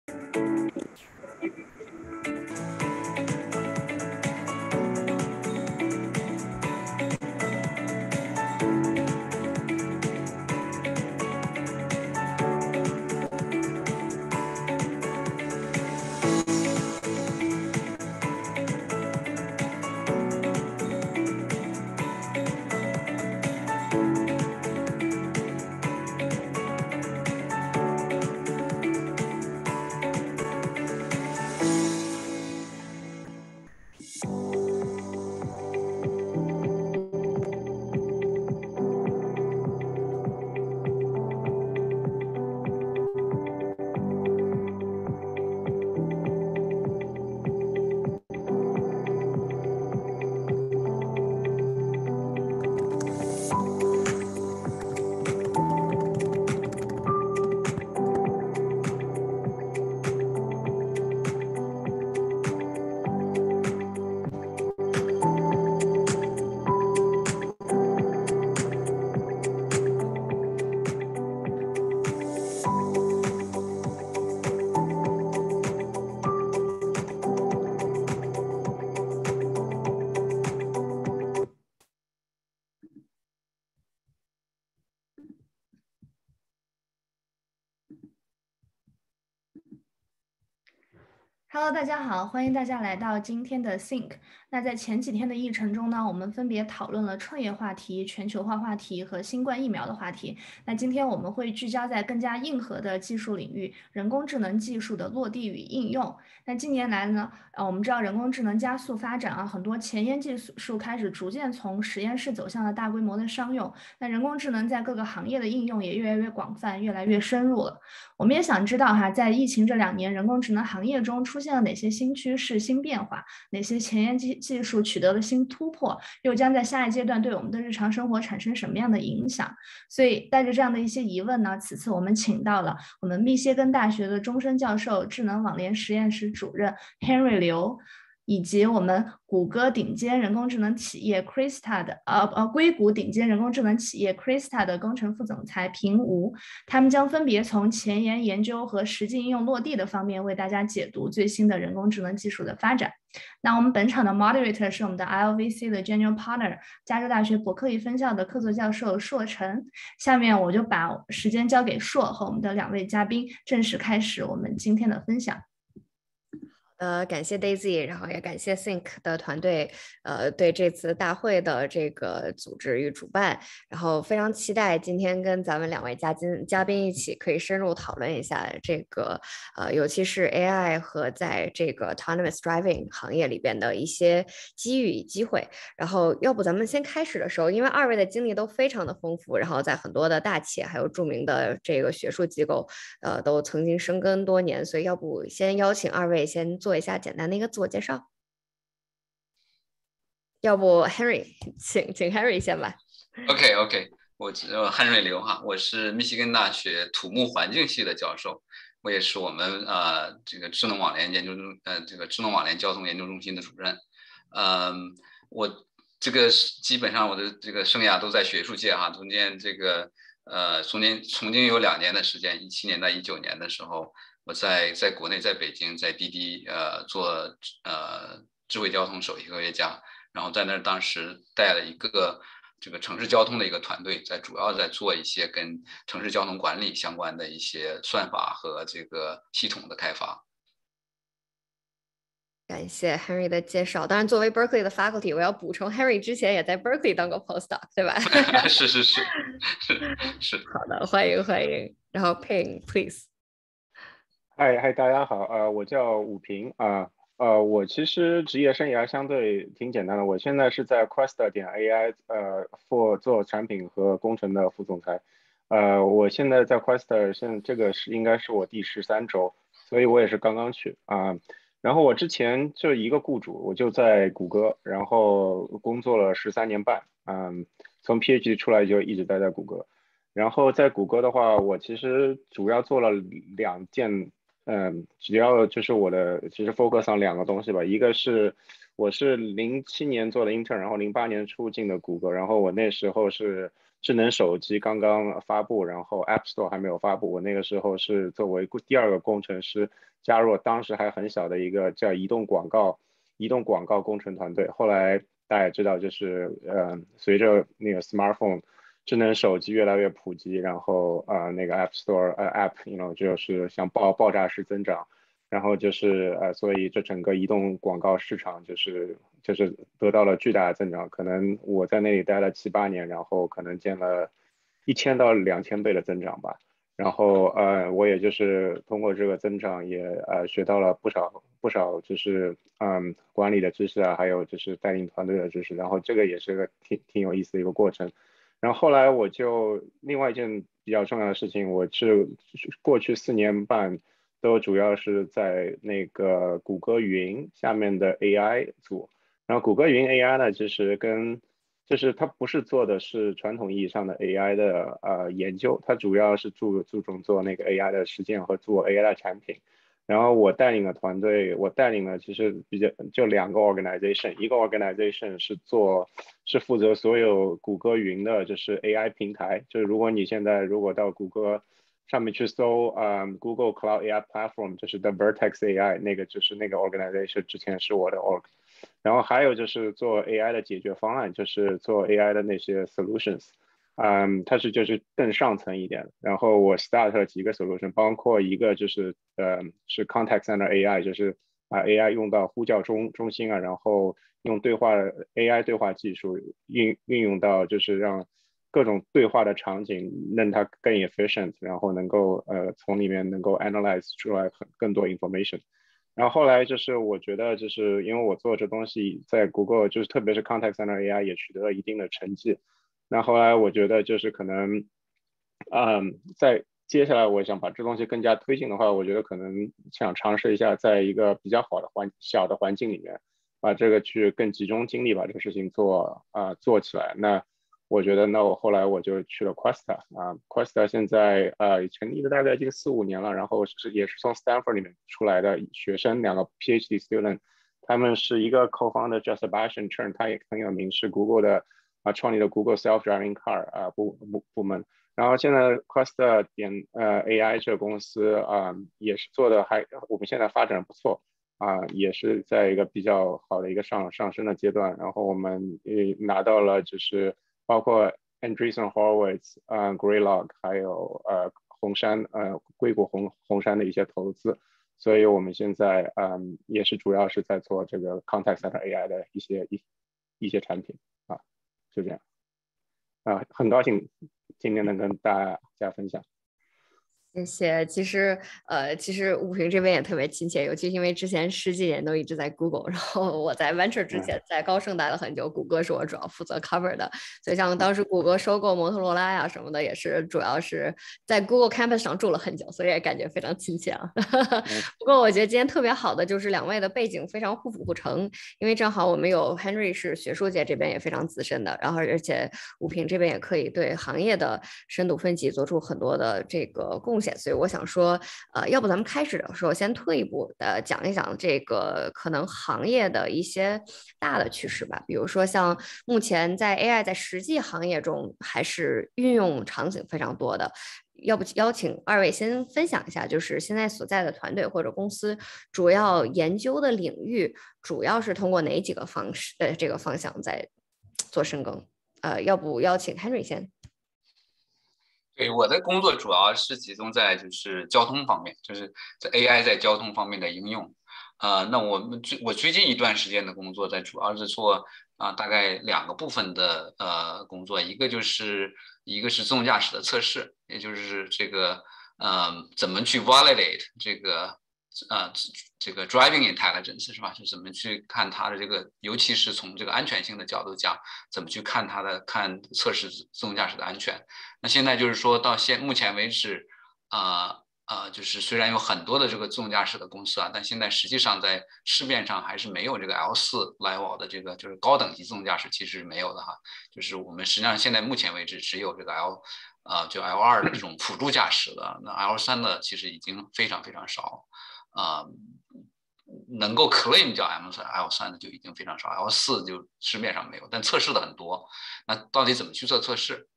Hello，大家好，欢迎大家来到今天的 Think。那在前几天的议程中呢，我们分别讨论了创业话题、全球化话题和新冠疫苗的话题。那今天我们会聚焦在更加硬核的技术领域，人工智能技术的落地与应用。那近年来呢，我们知道人工智能加速发展啊，很多前沿技术开始逐渐从实验室走向了大规模的商用。那人工智能在各个行业的应用也越来越广泛，越来越深入了。我们也想知道哈，在疫情这2年，人工智能行业中出现了哪些新趋势、新变化，哪些前沿技术取得了新突破，又将在下一阶段对我们的日常生活产生什么样的影响？所以带着这样的一些疑问呢，此次我们请到了我们密歇根大学的终身教授、智能网联实验室主任 Henry 刘。以及我们谷歌顶尖人工智能企业 Krista 的硅谷顶尖人工智能企业 Krista 的工程副总裁平吴，他们将分别从前沿研究和实际应用落地的方面为大家解读最新的人工智能技术的发展。那我们本场的 moderator 是我们的 ILVC 的 General Partner 加州大学伯克利分校的客座教授硕成。下面我就把时间交给硕和我们的2位嘉宾，正式开始我们今天的分享。 感谢 Daisy， 然后也感谢 Think 的团队，对这次大会的这个组织与主办，然后非常期待今天跟咱们2位嘉宾一起可以深入讨论一下这个，尤其是 AI 和在这个 autonomous driving 行业里边的一些机遇与机会。然后要不咱们先开始的时候，因为2位的经历都非常的丰富，然后在很多的大企业还有著名的这个学术机构，都曾经深耕多年，所以要不先邀请2位先做一下简单的一个自我介绍。要不 Henry， 请 Henry 先吧。 OK， 我汉瑞刘哈，我是密歇根大学土木环境系的教授，我也是我们这个智能网联研究中这个智能网联交通研究中心的主任。我这个基本上我的这个生涯都在学术界哈，中间这个曾经有2年的时间，17年到19年的时候，我在国内在北京在滴滴做智慧交通首席科学家，然后在那儿当时带了一个这个城市交通的一个团队，主要在做一些跟城市交通管理相关的一些算法和这个系统的开发。 感谢 Henry 的介绍。当然，作为 Berkeley 的 faculty， 我要补充 Henry 之前也在 Berkeley 当过 postdoc， 对吧？ 是。 好的，欢迎。然后 Ping please。 嗨，大家好，我叫武平啊，我其实职业生涯相对挺简单的，我现在是在 Quest.ai做产品和工程的副总裁，我现在在 Quest 这个应该是我第13周，所以我也是刚刚去啊。然后我之前就一个雇主，我就在谷歌，然后工作了13年半，从 PhD 出来就一直待在谷歌。然后在谷歌的话，我其实主要做了2件，主要就是其实 focus on 2个东西吧。一个是我是07年做的 intern，然后08年初进的谷歌，然后我那时候是智能手机刚刚发布，然后 App Store 还没有发布。我那个时候是作为第二个工程师加入当时还很小的一个叫移动广告工程团队。后来大家也知道，就是随着那个 smartphone 智能手机越来越普及，然后那个 App Store App就是像爆炸式增长。然后就是所以这整个移动广告市场就是得到了巨大的增长。可能我在那里待了7、8年，然后可能见了1000到2000倍的增长吧。然后我也就是通过这个增长也学到了不少就是管理的知识啊，还有就是带领团队的知识。然后这个也是个挺有意思的一个过程。然后后来我就另外一件比较重要的事情，我是过去4年半都主要是在那个谷歌云下面的 AI 组。然后谷歌云 AI 呢，其实就是它不是做的是传统意义上的 AI 的研究，它主要是注重做那个 AI 的实践和做 AI 的产品。然后我带领的团队，我带领了其实就2个 organization，一个 organization 是负责所有谷歌云的，就是 AI 平台。就是如果你现在到谷歌上面去搜Google Cloud AI Platform，就是 The Vertex AI，那个就是那个 organization 之前是我的 org。然后还有就是做 AI 的解决方案，就是做 AI 的那些 solutions。它就是更上层一点。然后我 start 了几个 solution，包括一个是 contact center AI，就是把 AI 用到呼叫中心啊，然后用AI 对话技术运用到就是让各种对话的场景让它更 efficient，然后能够从里面能够 analyze 出来更多 information。然后后来就是我觉得就是因为我做这东西在 Google， 就是特别是 contact center AI 也取得了一定的成绩。那后来我觉得就是可能在接下来我想把这东西更加推进的话，我觉得可能想尝试一下在一个比较好的小的环境里面把这个去更集中精力把这个事情做起来。那我觉得我后来我就去了 Questa 现在成立了大概已经4、5年了。然后也是从 Stanford 里面出来的学生2个 PhD student。他们是一个 co-founder 叫 Sebastian Chen， 他也很有名，是 Google 的创立了 Google Self-Driving Car 部门。然后现在 Questa AI 这个公司也是做的我们现在发展不错也是在一个比较好的一个上升的阶段。然后我们也拿到了就是包括 Andreessen Horowitz、Greylock 还有硅谷红杉的一些投资。所以我们现在也是主要是在做这个 contact center AI 的一些产品就这样很高兴今天能跟大家分享。 谢谢。其实武平这边也特别亲切，尤其因为之前10几年都一直在 Google， 然后我在 Venture 之前在高盛待了很久，谷歌是我主要负责 cover 的，所以像当时谷歌收购摩托罗拉呀什么的，也是主要是在 Google Campus 上住了很久，所以也感觉非常亲切啊。不过我觉得今天特别好的就是2位的背景非常互辅互成，因为正好我们有 Henry 是学术界这边也非常资深的，然后而且武平这边也可以对行业的深度分析做出很多的这个贡献。所以我想说要不咱们开始的时候先退一步讲一讲这个可能行业的一些大的趋势吧。比如说像目前在 AI 在实际行业中还是运用场景非常多的，要不邀请2位先分享一下，就是现在所在的团队或者公司主要研究的领域主要是通过哪几个这个方向在做深耕。要不邀请 Henry 先。 对，我的工作主要是集中在就是交通方面，就是在 AI 在交通方面的应用。那我最近一段时间的工作主要是做大概2个部分的工作，一个是自动驾驶的测试，也就是这个怎么去 validate 这个 driving intelligence 是吧？就怎么去看它的这个，尤其是从这个安全性的角度讲，怎么去看测试自动驾驶的安全。那现在就是说到目前为止，就是虽然有很多的这个自动驾驶的公司但现在实际上在市面上还是没有这个 L4 level 的这个就是高等级自动驾驶，其实是没有的哈。就是我们实际上现在目前为止只有这个就 L2 的这种辅助驾驶的，那 L3 的其实已经非常非常少。能够 claim 叫 L3 的就已经非常少，L4 就市面上没有，但测试的很多。那到底怎么去做测试？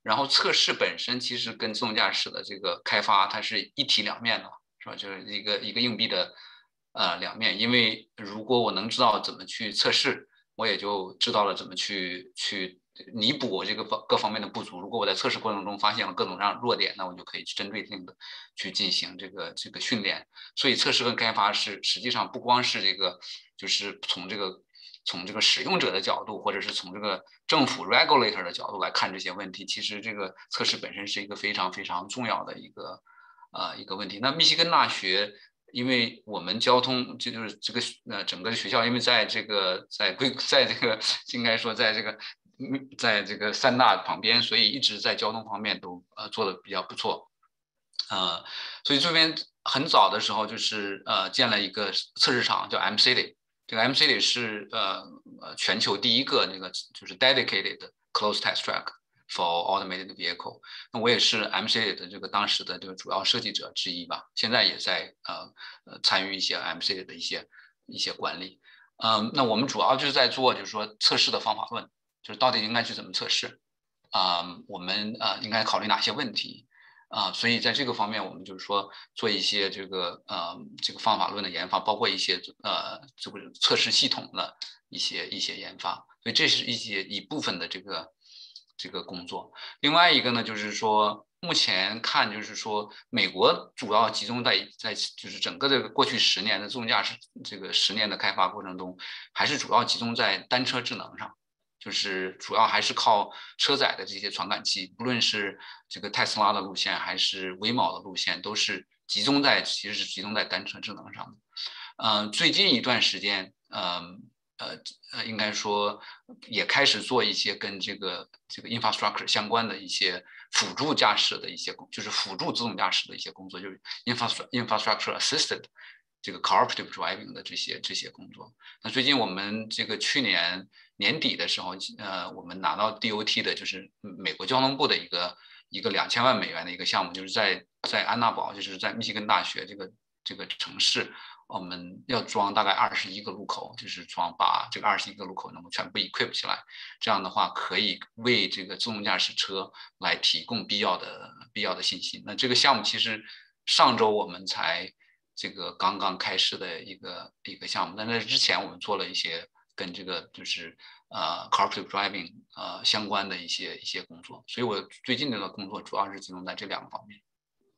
然后测试本身其实跟自动驾驶的这个开发它是一体两面的，是吧？就是一个硬币的两面。因为如果我能知道怎么去测试，我也就知道了怎么去弥补我这个各方面的不足。如果我在测试过程中发现了各种各样弱点，那我就可以针对性的去进行这个训练。所以测试跟开发实际上不光是这个，就是从这个使用者的角度，或者是从这个政府 regulator 的角度来看这些问题，其实这个测试本身是一个非常非常重要的一个问题。那密西根大学，因为我们交通就是这个整个学校，因为在这个应该说在这个三大旁边，所以一直在交通方面都做的比较不错。所以这边很早的时候就是建了一个测试场叫 MCity。这个 MCity 是全球第一个那个就是 dedicated closed test track for automated vehicle。那我也是 MCity 的这个当时的这个主要设计者之一吧，现在也在参与一些 MCity 的一些管理。那我们主要就是在做就是说测试的方法论，就是到底应该去怎么测试我们应该考虑哪些问题。所以在这个方面，我们就是说做一些这个方法论的研发，包括一些这个测试系统的一些研发。所以这是一部分的这个工作。另外一个呢，就是说目前看就是说美国主要集中在就是整个这个过去10年的自动驾驶这个10年的开发过程中，还是主要集中在单车智能上。就是主要还是靠车载的这些传感器，不论是这个特斯拉的路线还是威铆的路线，都是其实是集中在单车智能上的。最近一段时间，应该说也开始做一些跟这个 infrastructure 相关的一些辅助驾驶的一些就是辅助自动驾驶的一些工作，就是 infrastructure assisted 这个 cooperative driving 的这些工作。那最近我们这个去年年底的时候，我们拿到 DOT 的，就是美国交通部的一个2000万美元的一个项目，就是在安娜堡，就是在密西根大学这个城市，我们要装大概21个路口，就是把这个21个路口能够全部 equip 起来，这样的话可以为这个自动驾驶车来提供必要的信息。那这个项目其实上周我们才这个刚刚开始的一个项目，但在之前我们做了一些跟这个就是cooperative driving 相关的一些工作，所以我最近的工作主要是集中在这2个方面。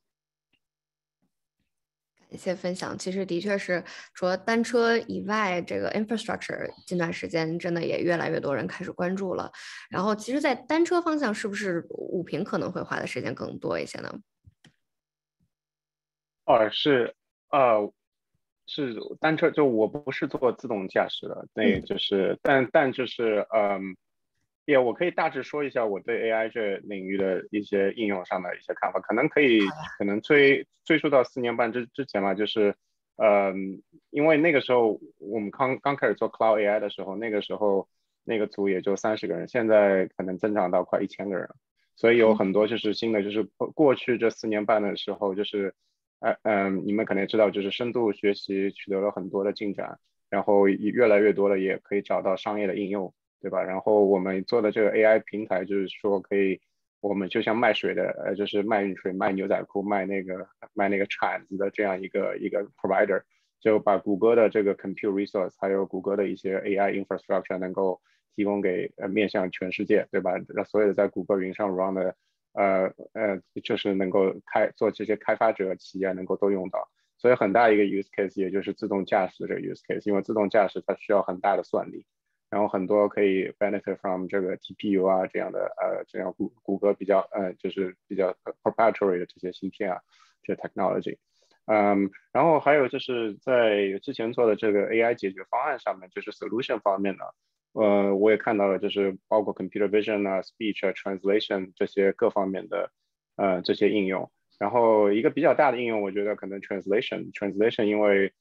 感谢分享。其实的确是，除了单车以外，这个 infrastructure 近段时间真的也越来越多人开始关注了。然后，其实，在单车方向，是不是武平可能会花的时间更多一些呢？ 是单车，就我不是做自动驾驶的，那就是，但就是我可以大致说一下我对 AI 这领域的一些应用上的一些看法，可能追溯到4年半之前嘛，就是因为那个时候我们刚开始做 Cloud AI 的时候，那个时候那个组也就30个人，现在可能增长到快1000个人，所以有很多就是新的，就是过去这4年半的时候，就是你们可能也知道，就是深度学习取得了很多的进展，然后越来越多的也可以找到商业的应用。对吧？然后我们做的这个 AI 平台，就是说我们就像卖水的，就是卖水、卖牛仔裤、卖那个铲子的这样一个 provider， 就把谷歌的这个 compute resource， 还有谷歌的一些 AI infrastructure 能够提供给面向全世界，对吧？所有的在谷歌云上 run 的，就是能够做这些开发者企业能够都用到。所以很大一个 use case 也就是自动驾驶这个 use case， 因为自动驾驶它需要很大的算力。然后很多可以 benefit from 这个 TPU 啊这样的这样谷歌就是比较 proprietary 的这些芯片啊，这些 technology。然后还有就是在之前做的这个 AI 解决方案上面，就是 solution 方面呢，我也看到了，就是包括 computer vision 啊、speech 啊、translation 这些各方面的这些应用。然后一个比较大的应用，我觉得可能 translation， 因为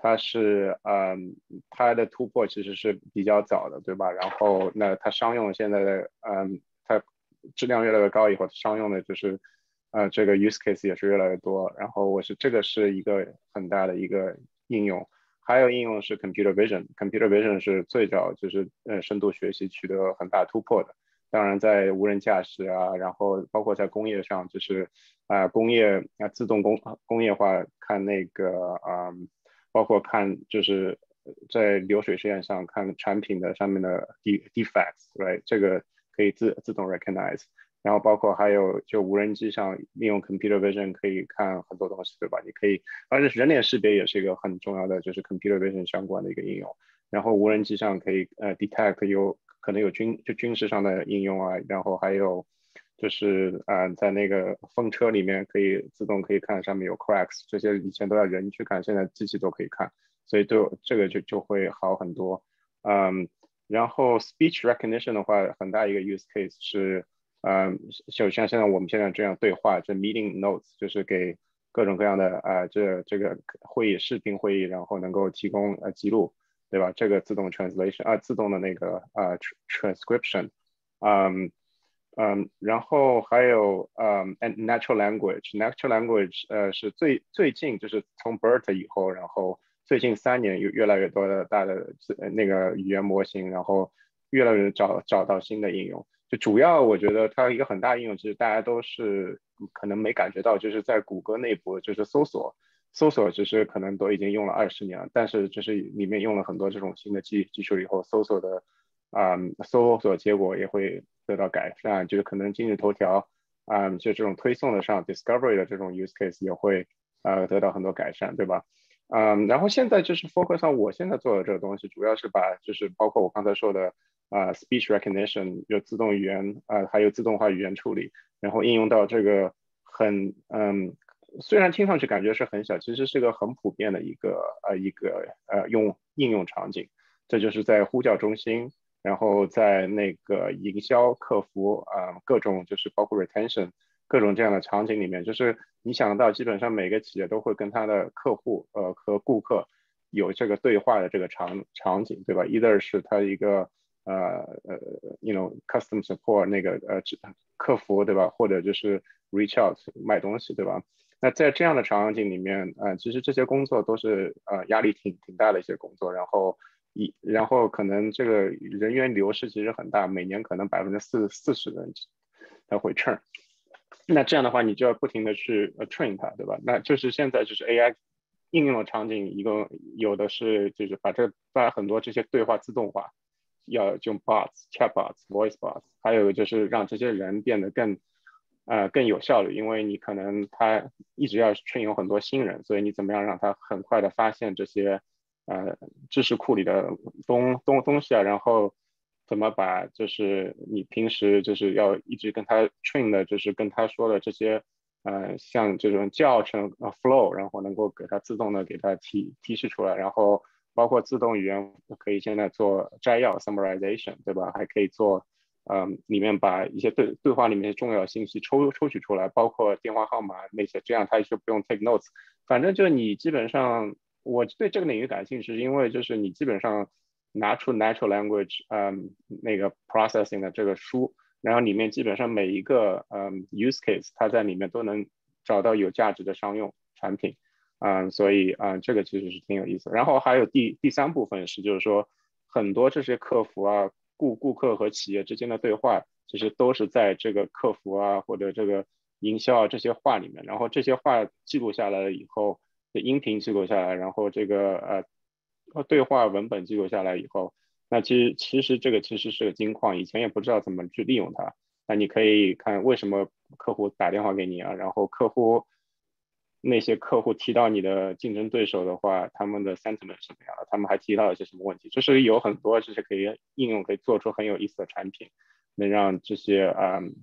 它的突破其实是比较早的，对吧？然后那它商用现在的它质量越来越高以后，商用的就是这个 use case 也是越来越多。然后这个是一个很大的一个应用。还有应用是 computer vision 是最早就是深度学习取得很大突破的。 当然在无人驾驶啊，然后包括在工业上，就是工业自动工业化看那个包括看就是在流水线上看产品的上面的defects，right， 这个可以自动 recognize。然后包括还有就无人机上利用 computer vision 可以看很多东西，对吧？你可以，而且人脸识别也是一个很重要的，就是 computer vision 相关的一个应用。然后无人机上可以detect 可能有军事上的应用啊，然后还有就是在那个风车里面可以自动可以看上面有 cracks， 这些以前都要人去看，现在机器都可以看，所以这个就会好很多。然后 speech recognition 的话，很大一个 use case 是就像现在我们现在这样对话，这 meeting notes 就是给各种各样的这个会议视频会议，然后能够提供记录，对吧？这个自动 translation 自动的那个transcription，然后还有and natural language 是最近就是从 BERT 以后，然后最近3年有越来越多的大的那个语言模型，然后越来越找到新的应用。就主要我觉得它一个很大应用，其实大家都是可能没感觉到，就是在谷歌内部，就是搜索只是可能都已经用了20年了，但是就是里面用了很多这种新的技术以后，搜索结果也会得到改善，就是可能今日头条就这种推送的上 discovery 的这种 use case 也会得到很多改善，对吧？然后现在就是 focus 上我现在做的这个东西，主要是把就是包括我刚才说的speech recognition 有自动语言还有自动化语言处理，然后应用到这个虽然听上去感觉是很小，其实是个很普遍的一个应用场景。这就是在呼叫中心，然后在那个营销、客服各种就是包括 retention 各种这样的场景里面，就是你想到基本上每个企业都会跟他的客户和顾客有这个对话的这个场景，对吧？either 是他一个custom support 那个客服，对吧？或者就是 reach out 卖东西，对吧？那在这样的场景里面，其实这些工作都是压力挺大的一些工作，然后可能这个人员流失其实很大，每年可能40%的人他会 turn。那这样的话，你就要不停的去train 它，对吧？那就是现在就是 AI 应用的场景，一个有的是就是把很多这些对话自动化，要用 bots、chatbots、voice bots， 还有就是让这些人变得更有效率，因为你可能他一直要 train 有很多新人，所以你怎么样让他很快的发现这些知识库里的东西啊，然后怎么把就是你平时就是要一直跟他 train 的，就是跟他说的这些像这种教程flow， 然后能够给他自动的给他提示出来，然后包括自动语言可以现在做摘要 summarization， 对吧？还可以做里面把一些对话里面重要信息抽取出来，包括电话号码那些，这样他就不用 take notes。反正就你基本上，我对这个领域感兴趣，是因为就是你基本上拿出 natural language 那个 processing 的这个书，然后里面基本上每一个use case，它在里面都能找到有价值的商用产品。所以这个其实是挺有意思。然后还有第3部分是，就是说很多这些客服顾客和企业之间的对话，其实都是在这个客服或者这个营销这些话里面，然后这些话记录下来了以后，音频记录下来，然后这个对话文本记录下来以后，那其实这个其实是个金矿，以前也不知道怎么去利用它。那你可以看为什么客户打电话给你然后那些客户提到你的竞争对手的话，他们的 sentiment 是什么样的？他们还提到一些什么问题？就是有很多这些可以应用，可以做出很有意思的产品，能让这些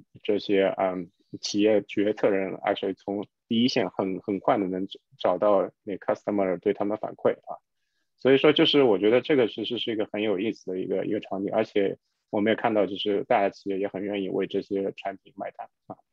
企业决策人 actually 从第一线很快的能找到那 customer 对他们反馈所以说就是我觉得这个其实是一个很有意思的一个场景，而且我们也看到就是大的企业也很愿意为这些产品买单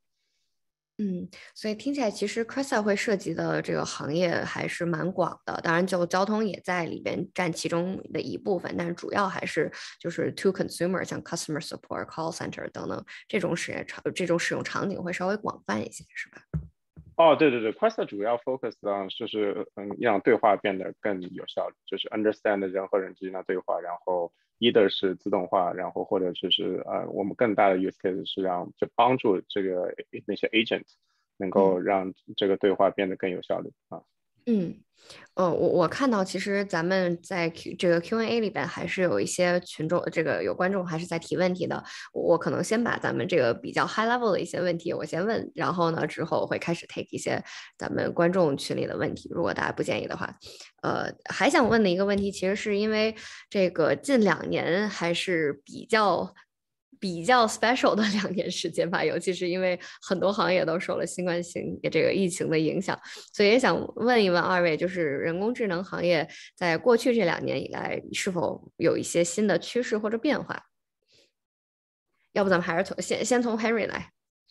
所以听起来其实 Cressa 会涉及的这个行业还是蛮广的，当然就交通也在里边占其中的一部分，但是主要还是就是 to consumer， 像 customer support、call center 等等这种使用场景会稍微广泛一些，是吧？ 对对对，Quest 主要 focus 上就是让对话变得更有效率，就是 understand 人和人之间的对话，然后 either 是自动化，然后或者就是我们更大的 use case 是就帮助那些 agent 能够让这个对话变得更有效率啊。 我看到其实咱们在这个 Q&A 里边还是有一些群众，有观众还是在提问题的。我可能先把咱们这个比较 high level 的一些问题我先问，然后呢之后会开始 take 一些咱们观众群里的问题，如果大家不介意的话。还想问的一个问题，其实是因为这个近2年还是比较 special 的2年时间吧，尤其是因为很多行业都受了新冠这个疫情的影响，所以也想问一问二位，就是人工智能行业在过去这2年以来是否有一些新的趋势或者变化？要不咱们还是先从 Henry 来。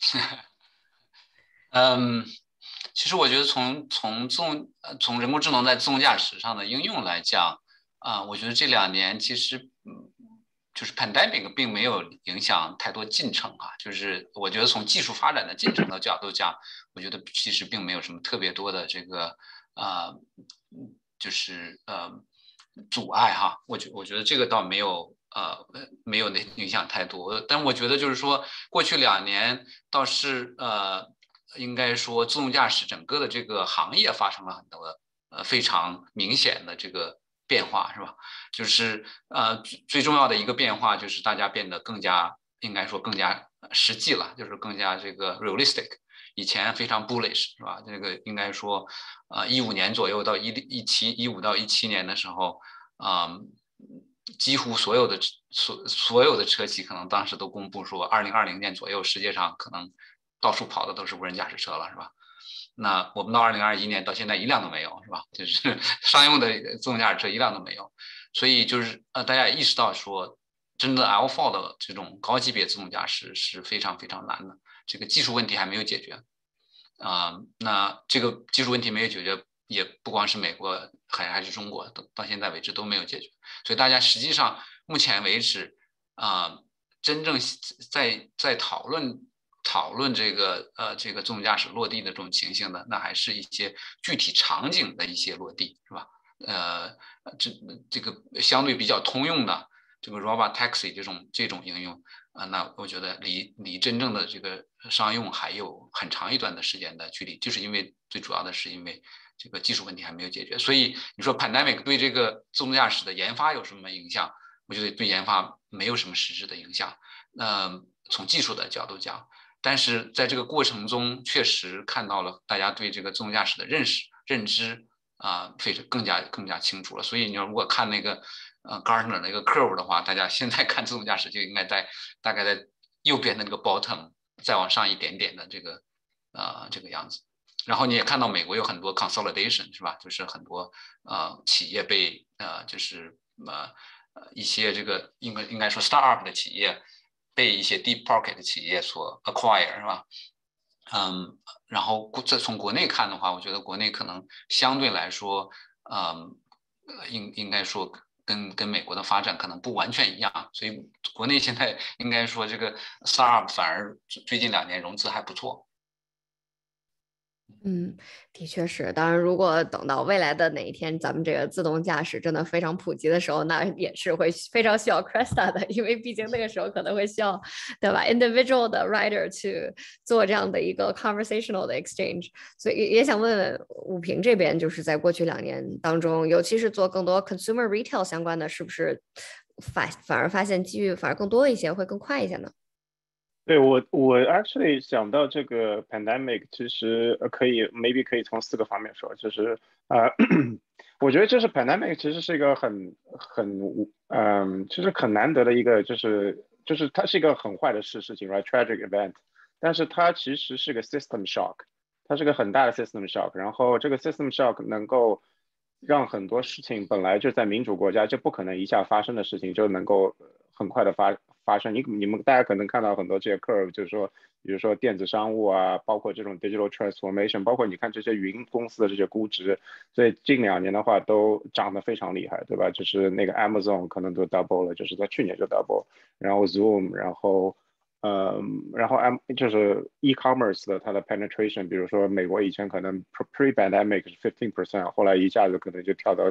其实我觉得从人工智能在自动驾驶上的应用来讲，我觉得这2年其实就是 pandemic 并没有影响太多进程啊，就是我觉得从技术发展的进程的角度讲，我觉得其实并没有什么特别多的这个就是阻碍哈，我觉得这个倒没有影响太多，但我觉得就是说过去2年倒是应该说自动驾驶整个的这个行业发生了很多非常明显的这个变化，是吧？就是最重要的一个变化就是大家变得应该说更加实际了，就是更加这个 realistic。以前非常 bullish 是吧？这个应该说，15年左右到15到17年的时候，几乎所有的车企可能当时都公布说，2020年左右世界上可能到处跑的都是无人驾驶车了，是吧？那我们到2021年到现在一辆都没有，是吧？就是商用的自动驾驶车一辆都没有，所以就是大家也意识到说，真的 L4 的这种高级别自动驾驶是非常非常难的，这个技术问题还没有解决那这个技术问题没有解决，也不光是美国还是中国，到现在为止都没有解决，所以大家实际上目前为止真正在讨论这个自动驾驶落地的这种情形的，那还是一些具体场景的一些落地，是吧？这个相对比较通用的这个 robot taxi 这种应用那我觉得离真正的这个商用还有很长一段的时间的距离，就是因为最主要的是因为这个技术问题还没有解决，所以你说 pandemic 对这个自动驾驶的研发有什么影响？我觉得对研发没有什么实质的影响。从技术的角度讲，但是在这个过程中，确实看到了大家对这个自动驾驶的认知更加清楚了。所以你要如果看那个Gartner 那个 curve 的话，大家现在看自动驾驶就应该大概在右边的那个 bottom 再往上一点点的这个样子。然后你也看到美国有很多 consolidation 是吧？就是很多企业被就是一些这个应该说 startup 的企业被一些 deep pocket 的企业所 acquire 是吧？然后从国内看的话，我觉得国内可能相对来说，应该说跟美国的发展可能不完全一样，所以国内现在应该说这个 startup 反而最近2年融资还不错。 的确是。当然，如果等到未来的哪一天，咱们这个自动驾驶真的非常普及的时候，那也是会非常需要 Cresta 的，因为毕竟那个时候可能会需要，对吧 ？individual 的 rider 去做这样的一个 conversational 的 exchange。所以也想问问武平这边，就是在过去2年当中，尤其是做更多 consumer retail 相关的，是不是反而发现机遇反而更多一些，会更快一些呢？ 对我 actually 想到这个 pandemic， 其实maybe 可以从4个方面说，就是我觉得这是 pandemic 其实是一个其实很难得的一个就是它是一个很坏的事情 right tragic event， 但是它其实是个 system shock， 它是个很大的 system shock， 然后这个 system shock 能够让很多事情本来就在民主国家就不可能一下发生的事情就能够很快的发生。你们大家可能看到很多这些 curve， 就是说，比如说电子商务啊，包括这种 digital transformation， 包括你看这些云公司的这些估值，所以近2年的话都涨得非常厉害，对吧？就是那个 Amazon 可能都 double 了，就是在去年就 double， 然后 Zoom， 然后然后就是 e-commerce 的它的 penetration， 比如说美国以前可能 pre-pandemic 是 15%， 后来一下子可能就跳到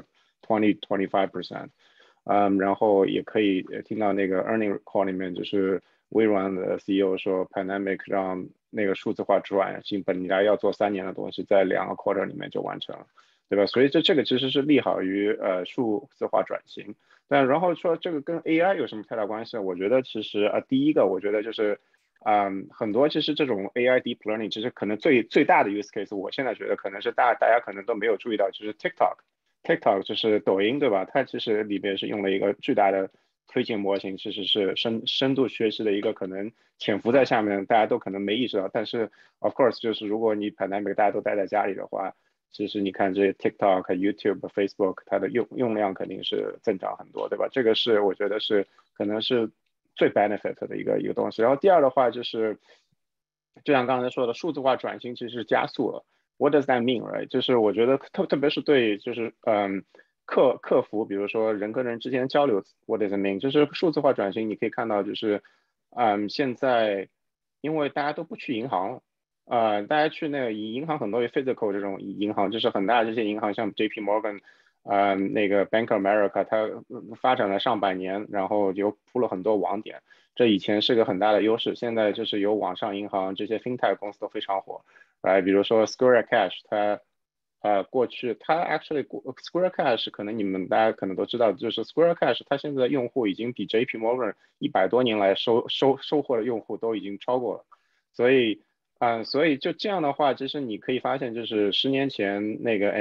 25%。然后也可以听到那个 earning call 里面，就是微软的 CEO 说 pandemic 让那个数字化转型本来要做3年的东西，在2个 quarter 里面就完成了，对吧？所以这个其实是利好于数字化转型。但然后说这个跟 AI 有什么太大关系？我觉得其实第一个我觉得就是很多其实这种 AI deep learning 其实可能最大的 use case， 我现在觉得可能是大家可能都没有注意到，就是 TikTok 就是抖音，对吧？它其实里边是用了一个巨大的推荐模型，其实是深度学习的一个可能潜伏在下面，大家都可能没意识到。但是 of course 就是如果你 pandemic 大家都待在家里的话，其实你看这些 TikTok、YouTube、Facebook， 它的用量肯定是增长很多，对吧？这个是我觉得是可能是最 benefit 的一个东西。然后第二的话就是，就像刚才说的，数字化转型其实是加速了。What does that mean, right？ 就是我觉得特别是对就是客服，比如说人跟人之间交流，what does it mean？就是数字化转型，你可以看到就是现在因为大家都不去银行了。大家去那个银行很多 physical 这种银行，就是很大的这些银行，像 JP Morgan，那个 Bank of America，它发展了上百年，然后就铺了很多网点，这以前是个很大的优势，现在就是有网上银行这些 fintech 公司都非常火，比如说 Square Cash，它过去它 actually Square Cash 可能你们大家可能都知道，就是 Square Cash 它现在的用户已经比 JP Morgan 100多年来收获的用户都已经超过了，所以。所以就这样的话，其实你可以发现，就是10年前那个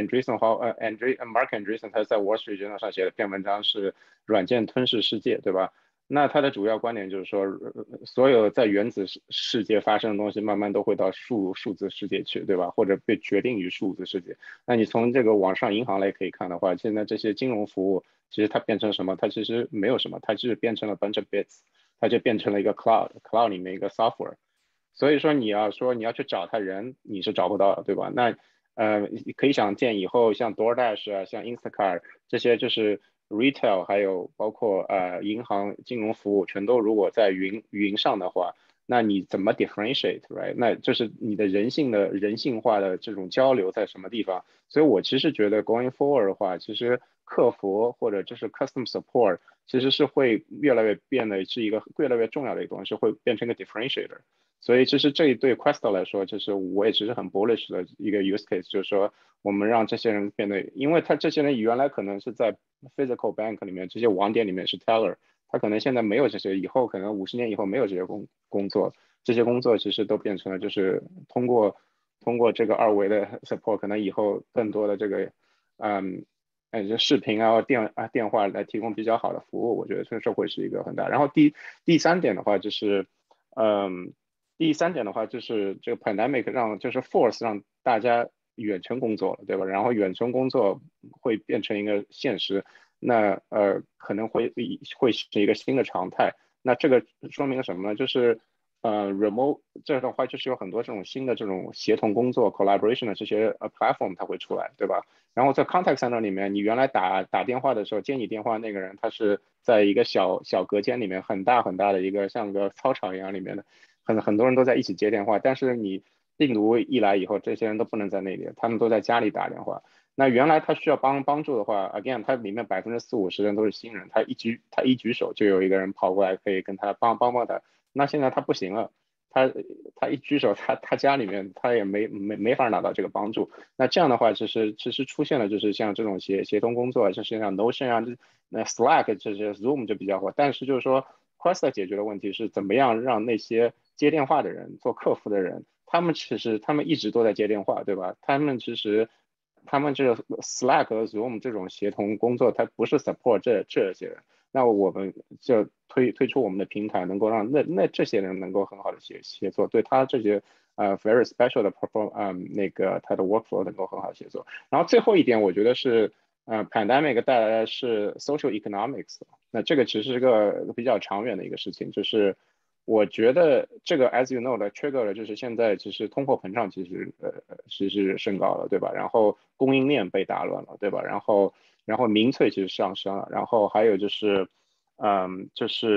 Mark Andreessen 他在 Wall Street Journal 上写了篇文章是软件吞噬世界，对吧？那他的主要观点就是说，所有在原子世界发生的东西，慢慢都会到数字世界去，对吧？或者被决定于数字世界。那你从这个网上银行来可以看的话，现在这些金融服务其实它变成什么？它其实没有什么，它就是变成了 bunch of bits，它就变成了一个 cloud 里面一个 software。所以说你要去找他人，你是找不到的，对吧？那可以想见以后像 DoorDash 啊，像 Instacart 这些就是 retail， 还有包括银行金融服务，全都如果在云上的话，那你怎么 differentiate，right？ 那就是你的人性化的这种交流在什么地方？所以我其实觉得 going forward 的话，其实客服或者就是 custom support，其实是会越来越变得是一个越来越重要的一个东西，会变成一个 differentiator。所以其实这对 Questo 来说，就是我也其实很 bullish 的一个 use case，就是说我们让这些人变得，因为他这些人原来可能是在 physical bank 里面，这些网点里面是 teller，他可能现在没有这些，以后可能50年以后没有这些工作，这些工作其实都变成了就是通过这个二维的 support， 可能以后更多的这个就视频电话来提供比较好的服务，我觉得这会是一个很大。然后第三点的话就是嗯。就是这个 pandemic 就是 force 让大家远程工作了，对吧？然后远程工作会变成一个现实，那可能会是一个新的常态。那这个说明了什么呢？就是remote 这的话就是有很多这种新的这种协同工作 collaboration 的这些platform 它会出来，对吧？然后在 contact center 里面，你原来打电话的时候接你电话那个人，他是在一个小隔间里面，很大的一个像个操场一样里面的。很多人都在一起接电话，但是你病毒一来以后，这些人都不能在那里，他们都在家里打电话。那原来他需要帮助的话 ，again，他里面40%-50%人都是新人，他一举手就有一个人跑过来可以跟他帮他。那现在他不行了，他一举手，他家里面他也没法拿到这个帮助。那这样的话，其实出现了就是像这种协同工作，就是像 Notion 啊，那 Slack 这些 Zoom 就比较火。但是就是说 Quest 解决的问题是怎么样让那些接电话的人、做客服的人，他们一直都在接电话，对吧？他们这个 Slack 和 Zoom 这种协同工作，它不是 support 这些人。那我们就推出我们的平台，能够让这些人能够很好的协作，对他这些very special 的 那个他的 workflow 能够很好的协作。然后最后一点，我觉得是pandemic 带来的是 social economics，那这个其实是个比较长远的一个事情，就是我觉得这个 as you know 的 trigger 了，就是现在其实通货膨胀其实升高了，对吧？然后供应链被打乱了，对吧？然后民粹其实上升了，然后还有就是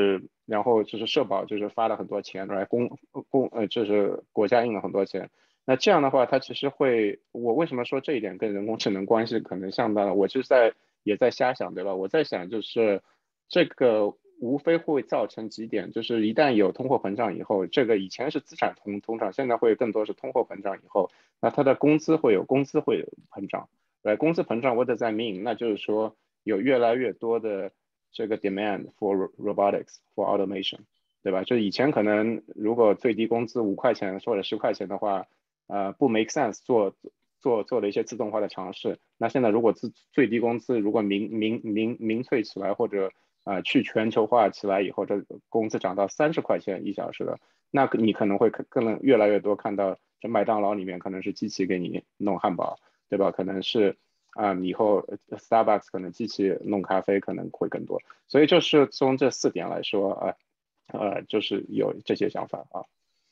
然后就是社保就是发了很多钱来就是国家印了很多钱。那这样的话，它其实会，我为什么说这一点跟人工智能关系可能相当了？我就是也在瞎想，对吧？我在想就是这个无非会造成几点，就是一旦有通货膨胀以后，这个以前是资产通胀，现在会更多是通货膨胀以后，那它的工资会有膨胀。工资膨胀 what does that mean？ 那就是说有越来越多的这个 demand for robotics for automation， 对吧？就以前可能如果最低工资5块钱或者10块钱的话，不 make sense 做的一些自动化的尝试。那现在如果最低工资如果民粹起来，或者去全球化起来以后，这工资涨到30块钱1小时了，那你可能会更越来越多看到，这麦当劳里面可能是机器给你弄汉堡，对吧？可能是以后Starbucks 可能机器弄咖啡可能会更多。所以就是从这4点来说，就是有这些想法啊。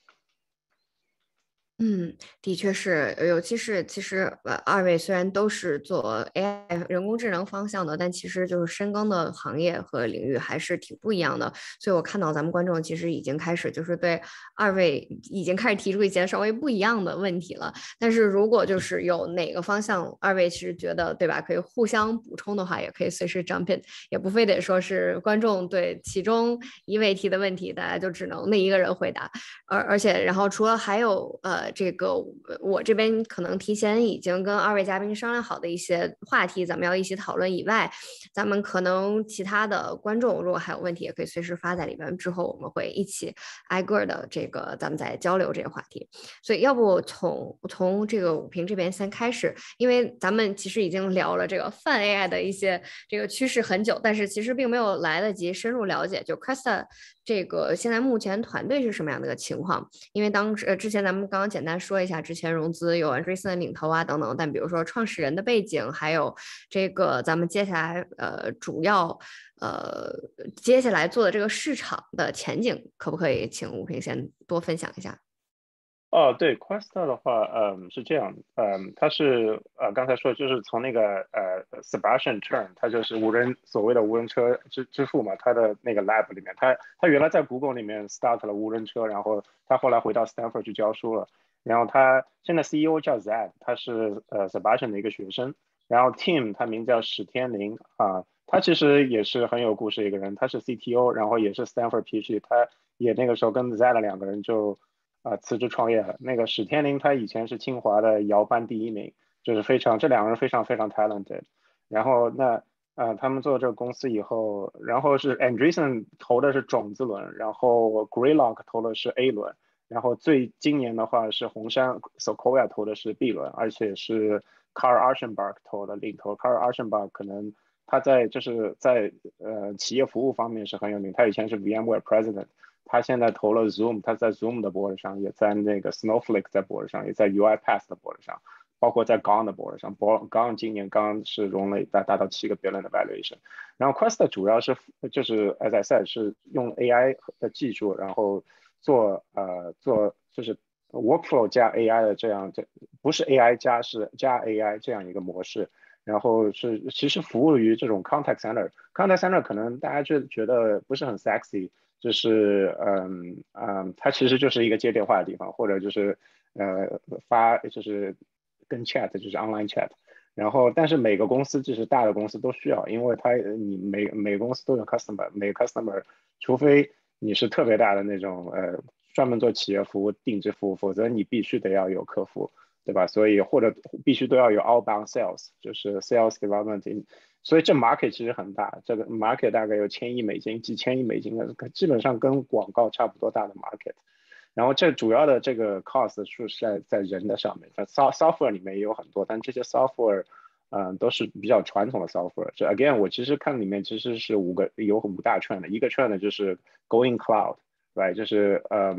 的确是，尤其是其实二位虽然都是做 AI 人工智能方向的，但其实就是深耕的行业和领域还是挺不一样的。所以我看到咱们观众其实已经开始就是对二位已经开始提出一些稍微不一样的问题了。但是如果就是有哪个方向二位其实觉得对吧，可以互相补充的话，也可以随时 jump in，也不非得说是观众对其中一位提的问题，大家就只能那一个人回答。而且，然后除了还有这个我这边可能提前已经跟二位嘉宾商量好的一些话题，咱们要一起讨论以外，咱们可能其他的观众如果还有问题，也可以随时发在里边，之后我们会一起挨个的这个咱们再交流这个话题。所以要不从这个武平这边先开始，因为咱们其实已经聊了这个泛 AI 的一些这个趋势很久，但是其实并没有来得及深入了解，就 Cresta 这个现在目前团队是什么样的一个情况？因为之前咱们刚刚简单说一下，之前融资有 Andreessen 领头啊等等，但比如说创始人的背景，还有这个咱们接下来主要接下来做的这个市场的前景，可不可以请吴平先多分享一下？ 对 Questa 的话，是这样，它是刚才说的就是从那个Sebastian Turn，它就是所谓的无人车之父嘛，他的那个 lab 里面，他原来在 Google 里面 start 了无人车，然后他后来回到 Stanford 去教书了，然后他现在 CEO 叫 Zed，他是Sebastian 的一个学生，然后 Tim 他名叫史天林他其实也是很有故事一个人，他是 CTO，然后也是 Stanford PhD，他也那个时候跟 Zed 2个人就辞职创业了。那个史天林他以前是清华的摇班第1名，就是这2个人非常非常 talented。然后他们做这个公司以后，然后是 Andreessen 投的是种子轮，然后 Greylock 投的是 A 轮，然后今年的话是红杉 Sequoia 投的是 B 轮，而且是 Carl Archenbach 投的领头。Carl Archenbach 可能他就是在企业服务方面是很有名，他以前是 VMware President。他现在投了 Zoom， 他在 Zoom 的 board 上，也在那个 Snowflake 在 board 上，也在 UiPath 的 board 上，包括在 Gong 的 board 上。Gong 今年刚是融了达到7个 billion 的 valuation。然后 Questa 主要是就是 as I said 是用 AI 的技术，然后做就是 workflow 加 AI 的不是 AI 是加 AI 这样一个模式。然后其实服务于这种 contact center。contact center 可能大家觉得不是很 sexy。就是它其实就是一个接电话的地方，或者就是就是跟 chat 就是 online chat。然后但是每个公司就是大的公司都需要，因为你每个公司都有 customer， 每个 customer 除非你是特别大的那种专门做企业服务定制服务，否则你必须得要有客服，对吧？所以或者必须都要有 outbound sales， 就是 sales development。所以这 market 其实很大，这个 market 大概有$1000亿、几千亿美金的，基本上跟广告差不多大的 market。然后这主要的这个 cost 是在人的上面，software 里面也有很多，但这些 software 都是比较传统的 software。这 again 我其实看里面其实是有5大 trend，一个 trend 就是 going cloud，right， 就是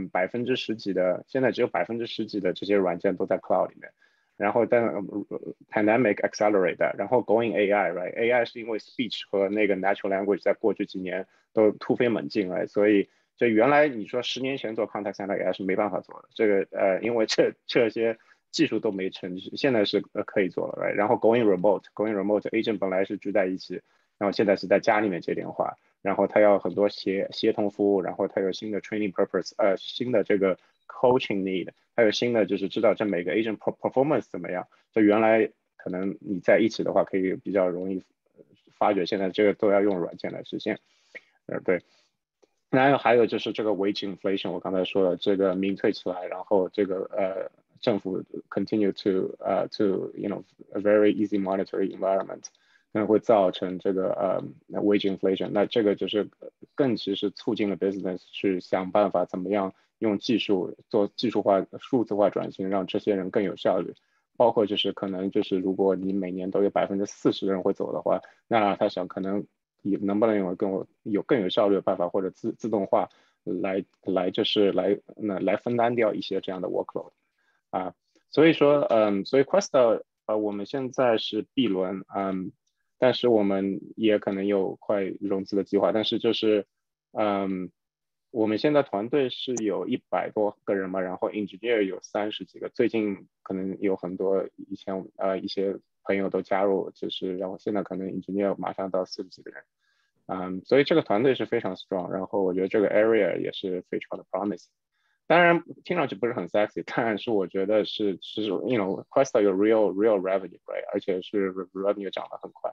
10%几的，现在只有10%几的这些软件都在 cloud 里面。然后pandemic accelerate that， 然后 going AI，right？AI 是因为 speech 和那个 natural language 在过去几年都突飞猛进，right？所以就原来你说10年前做 contact center AI 是没办法做的，这个因为这些技术都没成，现在是可以做了，right？然后 going remote agent 本来是聚在一起，然后现在是在家里面接电话。 然后它要很多协同服务，然后它有新的 training purpose，新的这个 coaching need，还有新的就是知道这每个 agent performance 怎么样。就原来可能你在一起的话，可以比较容易发觉，现在这个都要用软件来实现。对。然后还有就是这个 wage inflation， 我刚才说了，这个民退起来，然后这个政府 continue to you know a very easy monetary environment， 可能会造成这个wage inflation。那这个就是更其实促进了 business 去想办法怎么样用技术做技术化、数字化转型，让这些人更有效率。包括就是可能就是如果你每年都有40%的人会走的话，那他想可能能不能有更有效率的办法，或者自动化来分担掉一些这样的 workload 啊。所以说所以 Questa 我们现在是 B 轮但是我们也可能有快融资的计划，但是就是我们现在团队是有100多个人嘛，然后 engineer 有30几个，最近可能有很多以前一些朋友都加入，就是然后现在可能 engineer 马上到40几个人。所以这个团队是非常 strong， 然后我觉得这个 area 也是非常的 promising。当然听上去不是很 sexy， 但是我觉得是 you know Questa 有 real revenue， right？ 而且是 revenue 涨得很快。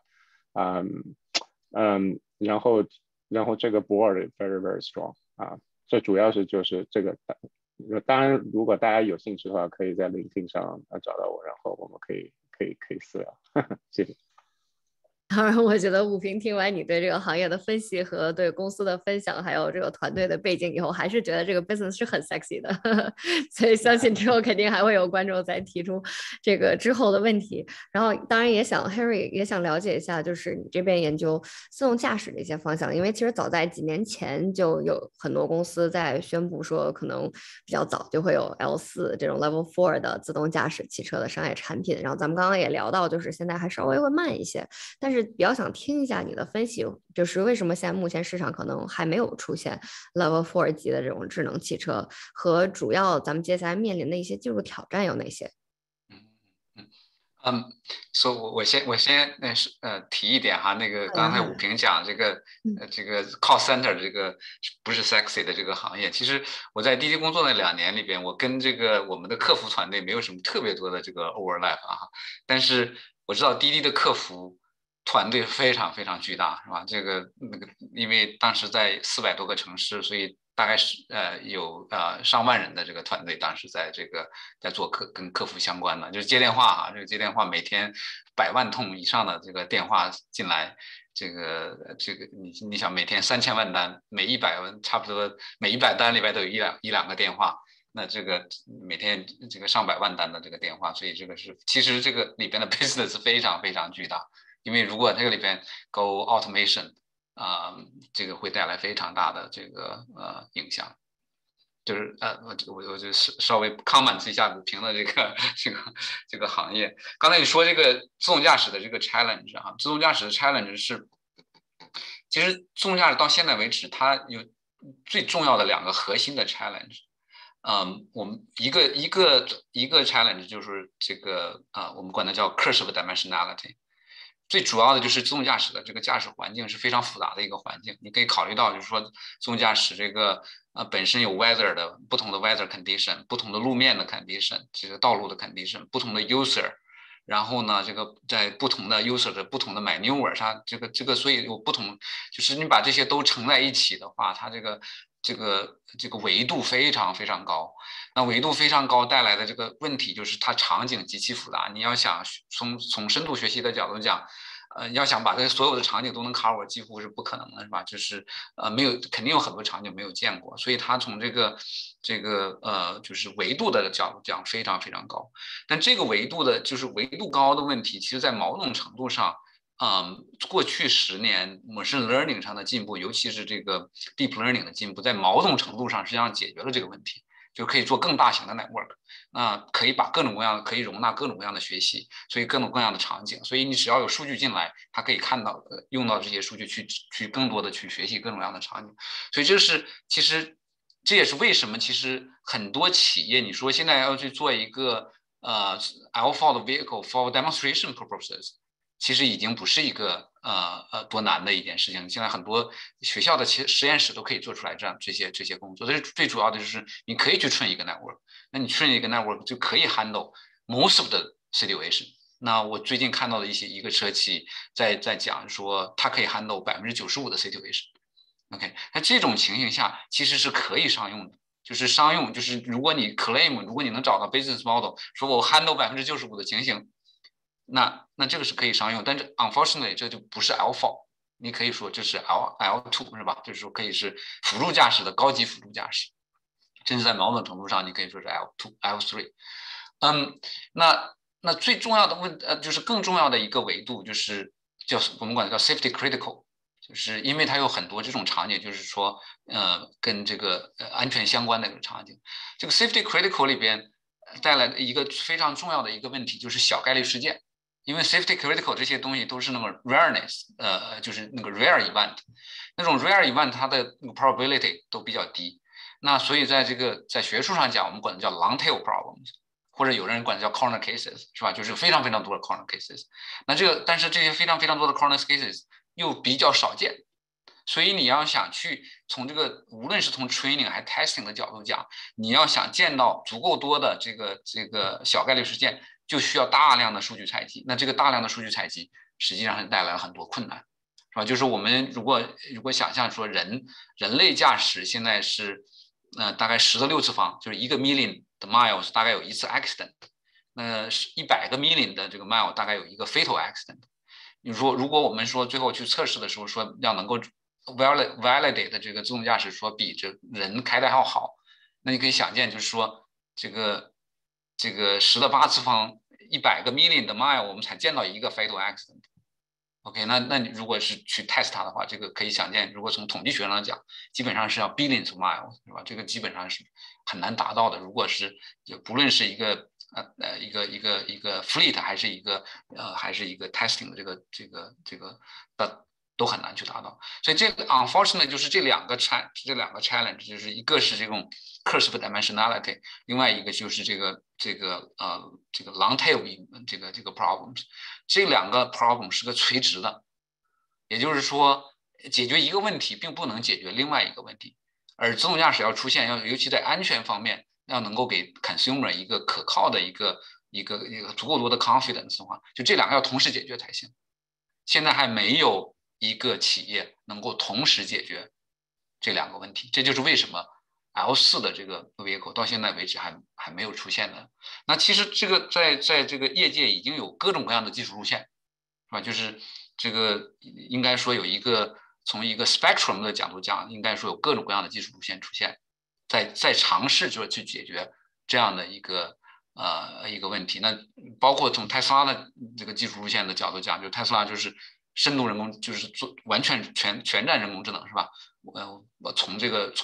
然后这个 board very very strong 这主要是就是这个。当然，如果大家有兴趣的话，可以在 LinkedIn 上找到我，然后我们可以私聊。谢谢。 当然，我觉得武平听完你对这个行业的分析和对公司的分享，还有这个团队的背景以后，还是觉得这个 business 是很 sexy 的，所以相信之后肯定还会有观众再提出这个之后的问题。然后，当然也想 Harry 也想了解一下，就是你这边研究自动驾驶的一些方向，因为其实早在几年前就有很多公司在宣布说，可能比较早就会有 L4这种 Level 4的自动驾驶汽车的商业产品。然后咱们刚刚也聊到，就是现在还稍微会慢一些，但是比较想听一下你的分析，就是为什么现在目前市场可能还没有出现 Level 4级的这种智能汽车，和主要咱们接下来面临的一些技术挑战有哪些？ 所以我先提一点哈，那个刚才武平讲这个call center 这个不是 sexy 的这个行业，其实我在滴滴工作的2年里边，我跟这个我们的客服团队没有什么特别多的这个 overlap 但是我知道滴滴的客服团队非常非常巨大，是吧？因为当时在400多个城市，所以大概是有上万人的这个团队，当时在做跟客服相关的，就是接电话这个接电话每天100万通以上的这个电话进来，这个你想每天3000万单，每100万差不多每100单里边都有一两个电话。那这个每天这个上百万单的这个电话，所以其实这个里边的 business 非常非常巨大。因为如果这个里边 go automation 这个会带来非常大的这个影响。就是我就稍微 comment 一下武平的这个行业。刚才你说这个自动驾驶的这个 challenge 自动驾驶的 challenge 是，其实自动驾驶到现在为止，它有最重要的2个核心的 challenge。我们一个 challenge 就是这个我们管它叫 cursive dimensionality。最主要的就是自动驾驶的这个驾驶环境是非常复杂的一个环境，你可以考虑到就是说自动驾驶这个本身有 weather 的不同的 weather condition， 不同的路面的 condition， 这个道路的 condition， 不同的 user， 然后呢这个在不同的 user 的不同的 maneuver 上，这个所以有不同，就是你把这些都乘在一起的话，它这个维度非常非常高。那维度非常高带来的这个问题就是它场景极其复杂。你要想从深度学习的角度讲，要想把这所有的场景都能 cover， 几乎是不可能的，是吧？就是肯定有很多场景没有见过，所以它从这个就是维度的角度讲非常非常高。但这个维度高的问题，其实在某种程度上。过去10年 machine learning 上的进步，尤其是这个 deep learning 的进步，在某种程度上实际上解决了这个问题，就可以做更大型的 network， 可以把可以容纳各种各样的学习，所以各种各样的场景，所以你只要有数据进来，它可以用到这些数据去更多的去学习各种各样的场景，所以其实这也是为什么其实很多企业你说现在要去做一个L4 的 vehicle for demonstration purposes。 其实已经不是一个多难的一件事情。现在很多学校的实验室都可以做出来这些工作。最主要的就是你可以去 train 一个 network， 那你 train 一个 network 就可以 handle most of the situation。那我最近看到的一个车企在讲说，它可以 handle 95%的 situation。OK， 那这种情形下其实是可以商用的，就是商用，就是如果你 claim， 如果你能找到 business model， 说我 handle 95%的情形，那这个是可以商用，但是 unfortunately 这就不是 L4， 你可以说这是 L2 是吧？就是说可以是辅助驾驶的高级辅助驾驶，甚至在某种程度上你可以说是 L3。那最重要的就是更重要的一个维度就是我们管它叫 safety critical， 就是因为它有很多这种场景，就是说跟这个安全相关的一个场景。这个 safety critical 里边带来的一个非常重要的一个问题就是小概率事件。因为 safety critical 这些东西都是那个 rareness， 就是那个 rare event， 那种 rare event 它的那个 probability 都比较低。那所以在学术上讲，我们管它叫 long tail problems， 或者有人管它叫 corner cases， 是吧？就是非常非常多的 corner cases。那但是这些非常非常多的 corner cases 又比较少见，所以你要想去从这个无论是从 training 还是 testing 的角度讲，你要想见到足够多的这个小概率事件，就需要大量的数据采集。那这个大量的数据采集实际上是带来了很多困难，是吧？就是我们如果想象说人类驾驶现在是大概10的6次方，就是1个 million 的 miles 大概有1次 accident， 那100个 million 的这个 mile 大概有1个 fatal accident。你说如果我们说最后去测试的时候说要能够 validate 这个自动驾驶说比这人开的还要好，那你可以想见就是说这个10的8次方100个 million 的 mile 我们才见到1个 fatal accident。OK， 那你如果是去 test 它的话，这个可以想见，如果从统计学上讲，基本上是要 billions of miles， 是吧？这个基本上是很难达到的。如果是不论是一个fleet 还是一个 testing 的这个都很难去达到。所以这个 unfortunately 就是这两个 challenge， 就是一个是这种 curse of dimensionality， 另外一个就是这个 long tail 这个 problems。这两个 problem 是个垂直的，也就是说解决一个问题并不能解决另外一个问题，而自动驾驶要出现，尤其在安全方面要能够给 consumer 一个可靠的一个足够多的 confidence 的话，就这两个要同时解决才行。现在还没有一个企业能够同时解决这两个问题，这就是为什么 L4 的这个 vehicle 到现在为止还没有出现的。那其实这个在这个业界已经有各种各样的技术路线，是吧？就是这个应该说从一个 spectrum 的角度讲，应该说有各种各样的技术路线出现，在尝试着去解决这样的一个问题。那包括从特斯拉的这个技术路线的角度讲，就特斯拉就是深度人工，就是完全全占人工智能，是吧？我从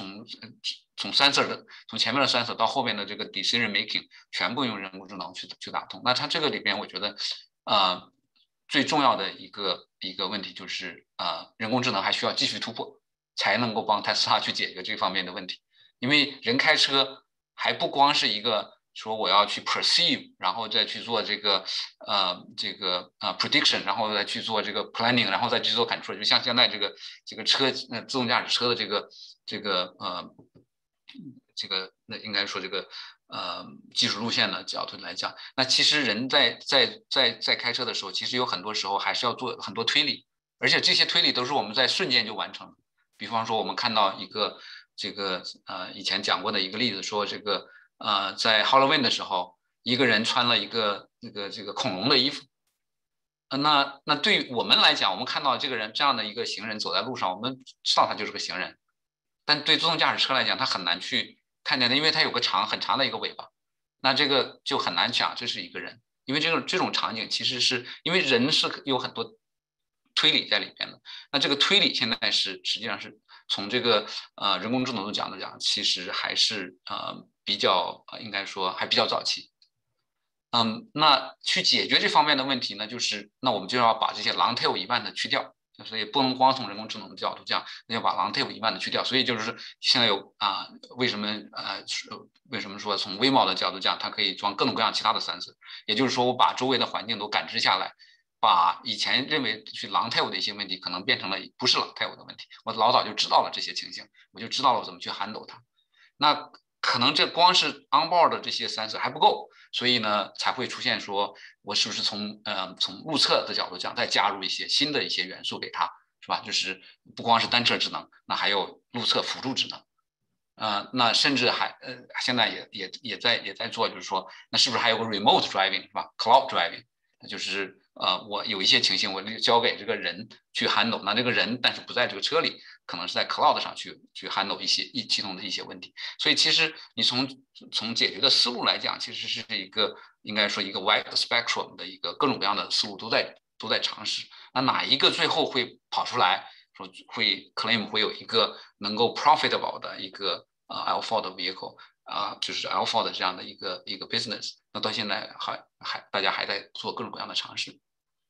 sensor 的从前面的 sensor 到后面的这个 decision making 全部用人工智能去打通。那它这个里边我觉得最重要的一个问题就是人工智能还需要继续突破，才能够帮特斯拉去解决这方面的问题。因为人开车还不光是一个说我要去 perceive， 然后再去做这个prediction， 然后再去做这个 planning， 然后再去做 control。就像现在这个车自动驾驶车的那应该说这个技术路线的角度来讲，那其实人在开车的时候，其实有很多时候还是要做很多推理，而且这些推理都是我们在瞬间就完成的。比方说我们看到一个以前讲过的一个例子，说在 Halloween 的时候，一个人穿了一个这个恐龙的衣服。那对于我们来讲，我们看到这个人这样的一个行人走在路上，我们知道他就是个行人。但对自动驾驶车来讲，他很难去看见的，因为它有个很长的一个尾巴，那这个就很难讲这是一个人。因为这种场景其实是因为人是有很多推理在里边的，那这个推理现在实际上是从这个人工智能的角度讲，其实还是比较应该说还比较早期。那去解决这方面的问题呢，就是那我们就要把这些 long tail event 去掉，所以不能光从人工智能的角度讲，那要把 long tail event 去掉。所以就是现在有为什么说从微毛的角度讲，它可以装各种各样其他的sensor，也就是说我把周围的环境都感知下来， 把以前认为去 long tail 的一些问题，可能变成了不是 long tail 的问题。我老早就知道了这些情形，我就知道了我怎么去 handle 它。那可能这光是 onboard 的这些 sensor 还不够，所以呢才会出现说，我是不是从路测的角度讲，再加入一些新的一些元素给它，是吧？就是不光是单车智能，那还有路测辅助智能。那甚至现在也在做，就是说，那是不是还有个 remote driving 是吧 ？cloud driving， 那就是我有一些情形我交给这个人去 handle， 那这个人但是不在这个车里，可能是在 cloud 上去 handle 系统的一些问题。所以其实你从解决的思路来讲，其实是一个应该说一个 wide spectrum 的一个各种各样的思路都在尝试。那哪一个最后会跑出来？说会 claim 会有一个能够 profitable 的一个L4 的 vehicle 就是 L4 的这样的一个 business， 那到现在大家还在做各种各样的尝试。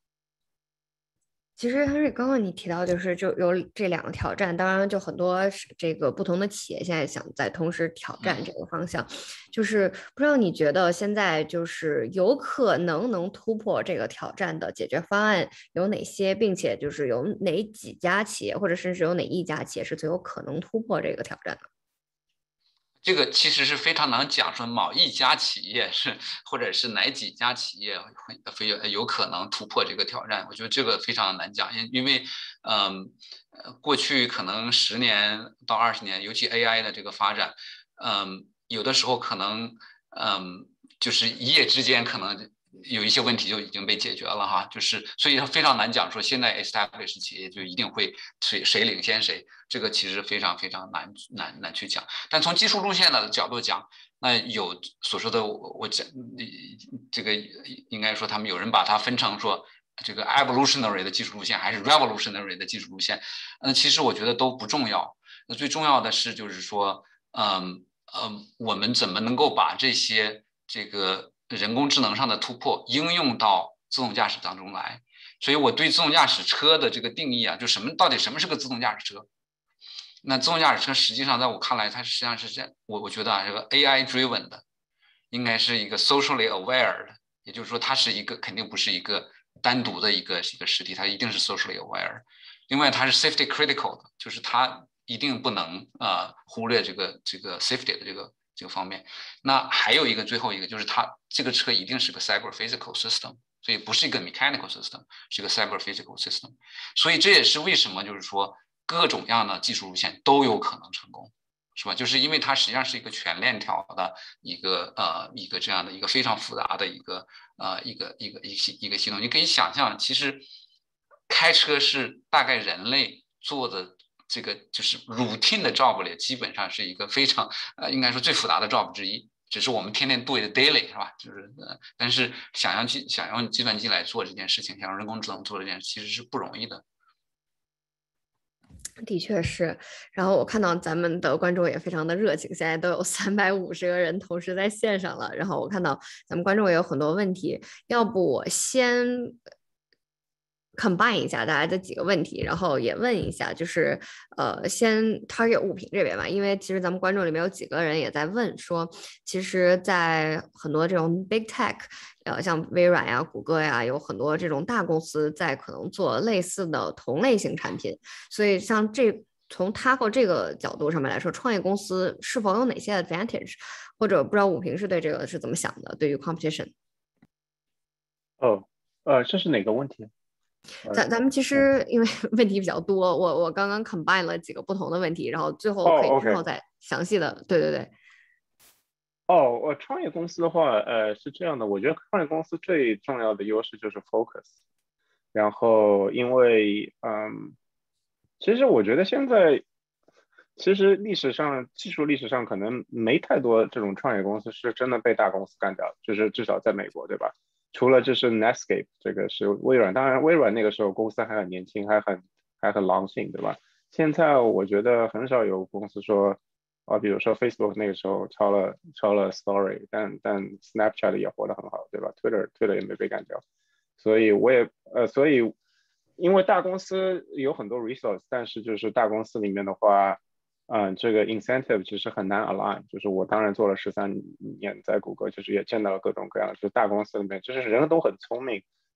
其实Henry刚刚你提到就有这两个挑战，当然就很多这个不同的企业现在想在同时挑战这个方向，就是不知道你觉得现在就是有可能突破这个挑战的解决方案有哪些，并且就是有哪几家企业或者甚至有哪一家企业是最有可能突破这个挑战的？ 这个其实是非常难讲，说某一家企业或者是哪几家企业有可能突破这个挑战。我觉得这个非常难讲，因为过去可能10年到20年，尤其 AI 的这个发展，有的时候可能就是一夜之间可能有一些问题就已经被解决了哈，就是所以非常难讲说现在 established 企业就一定会谁领先谁，这个其实非常非常难去讲。但从技术路线的角度讲，那有所说的我讲这个应该说他们有人把它分成说这个 evolutionary 的技术路线还是 revolutionary 的技术路线，其实我觉得都不重要。那最重要的是就是说，我们怎么能够把这个人工智能上的突破应用到自动驾驶当中来？所以我对自动驾驶车的这个定义啊，就到底什么是个自动驾驶车？那自动驾驶车实际上在我看来，它实际上是这样，我觉得啊，这个 AI driven 的应该是一个 socially aware 的，也就是说它是肯定不是一个单独的一个实体，它一定是 socially aware。另外它是 safety critical 的，就是它一定不能忽略这个 safety 的这个方面。那还有最后一个就是它这个车一定是个 cyber physical system， 所以不是一个 mechanical system， 是一个 cyber physical system。所以这也是为什么就是说各种样的技术路线都有可能成功，是吧？就是因为它实际上是一个全链条的一个这样的一个非常复杂的一个系统。你可以想象，其实开车是大概人类做的这个就是 routine 的 job 里，基本上是一个非常应该说最复杂的 job 之一。只是我们天天对的 daily 是吧？就是但是想用计算机来做这件事情，想用人工智能做这件事，其实是不容易的。 的确是，然后我看到咱们的观众也非常的热情，现在都有350个人同时在线上了。然后我看到咱们观众也有很多问题，要不我先combine 一下大家的几个问题，然后也问一下，就是先 target 物品这边吧，因为其实咱们观众里面有几个人也在问说，其实，在很多这种 big tech，像微软呀、谷歌呀，有很多这种大公司在可能做类似的同类型产品，所以像从 tackle 这个角度上面来说，创业公司是否有哪些 advantage， 或者不知道武平是对这个是怎么想的？对于 competition？ 这是哪个问题？ 咱们其实因为问题比较多，我刚刚 combine 了几个不同的问题，然后最后可以之后再详细的，对对对。 我创业公司的话，是这样的，我觉得创业公司最重要的优势就是 focus。然后因为其实我觉得现在其实技术历史上可能没太多这种创业公司是真的被大公司干掉，就是至少在美国，对吧？除了就是 Netscape， 这个是微软，当然微软那个时候公司还很年轻，还很狼性，对吧？现在我觉得很少有公司说，比如说 Facebook 那个时候抄了 Story， 但 Snapchat 也活得很好，对吧？Twitter 也没被干掉，所以因为大公司有很多 resource， 但是就是大公司里面的话，这个 incentive 其实很难 align。就是我当然做了13年在谷歌，就是也见到了各种各样的，就是大公司里面，就是人都很聪明，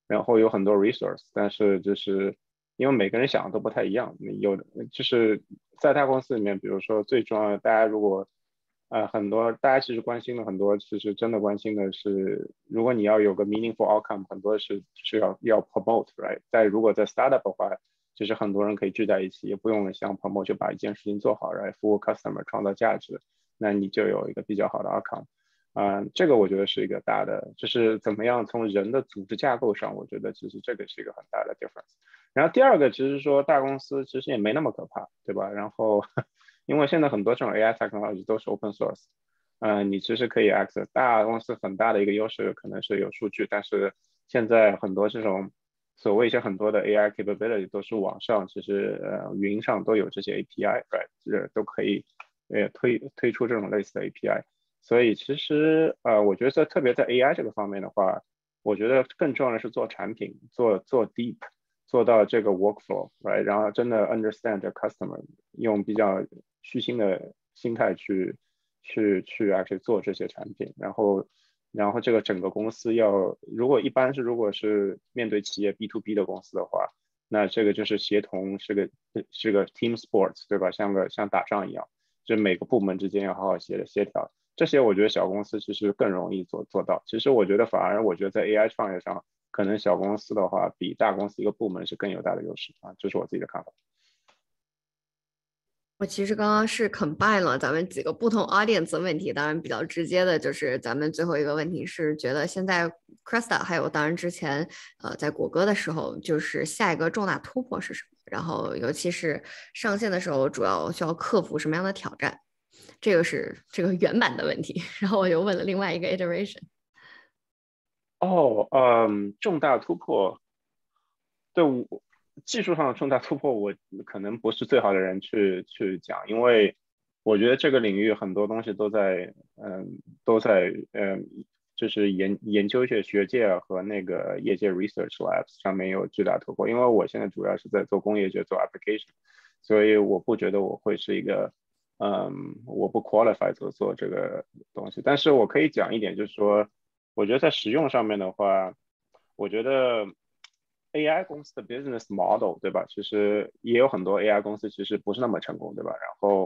然后有很多 resource，但是就是因为每个人想的都不太一样，有的就是在大公司里面，比如说最重要的，大家如果很多大家其实关心的很多，其实真的关心的是，如果你要有个 meaningful outcome，很多是要 promote，right？但如果在 startup 的话，其实很多人可以聚在一起，也不用像 promote 就把一件事情做好，right？服务 customer 创造价值，那你就有一个比较好的 outcome。这个我觉得是一个大的，就是怎么样从人的组织架构上，我觉得其实这个是一个很大的 difference。然后第二个，其实说大公司其实也没那么可怕，对吧？然后因为现在很多这种 AI technology 都是 open source，你其实可以 access。大公司很大的一个优势可能是有数据，但是现在很多这种所谓一些很多的 AI capability 都是网上，其实云上都有这些 API，right？这都可以推出这种类似的 API。所以其实我觉得特别在 AI 这个方面的话，我觉得更重要的是做产品，做 deep，做到这个 workflow，right？然后真的 understand the customer，用比较虚心的心态去 actually 做这些产品，然后这个整个公司要，如果是面对企业 B to B 的公司的话，那这个就是协同是个 team sports，对吧？像打仗一样，就每个部门之间要好好协调。这些我觉得小公司其实更容易做到。其实我觉得反而我觉得在 AI 创业上，可能小公司的话比大公司一个部门是更有大的优势啊，这是我自己的看法。 我其实刚刚是 combine 了咱们几个不同 audience 的问题，当然比较直接的就是咱们最后一个问题是觉得现在 Cresta 还有当然之前在谷歌的时候，就是下一个重大突破是什么？然后尤其是上线的时候，主要需要克服什么样的挑战？这个是这个原版的问题，然后我又问了另外一个 iteration。 重大突破，对技术上的重大突破，我可能不是最好的人去讲，因为我觉得这个领域很多东西都在就是研究学界和那个业界 research labs 上面有巨大突破。因为我现在主要是在做工业界做 application，所以我不觉得我会是一个我不 qualify 做这个东西。但是我可以讲一点，就是说，我觉得在实用上面的话，我觉得 AI 公司的 business model， 对吧？其实也有很多 AI 公司其实不是那么成功，对吧？然后，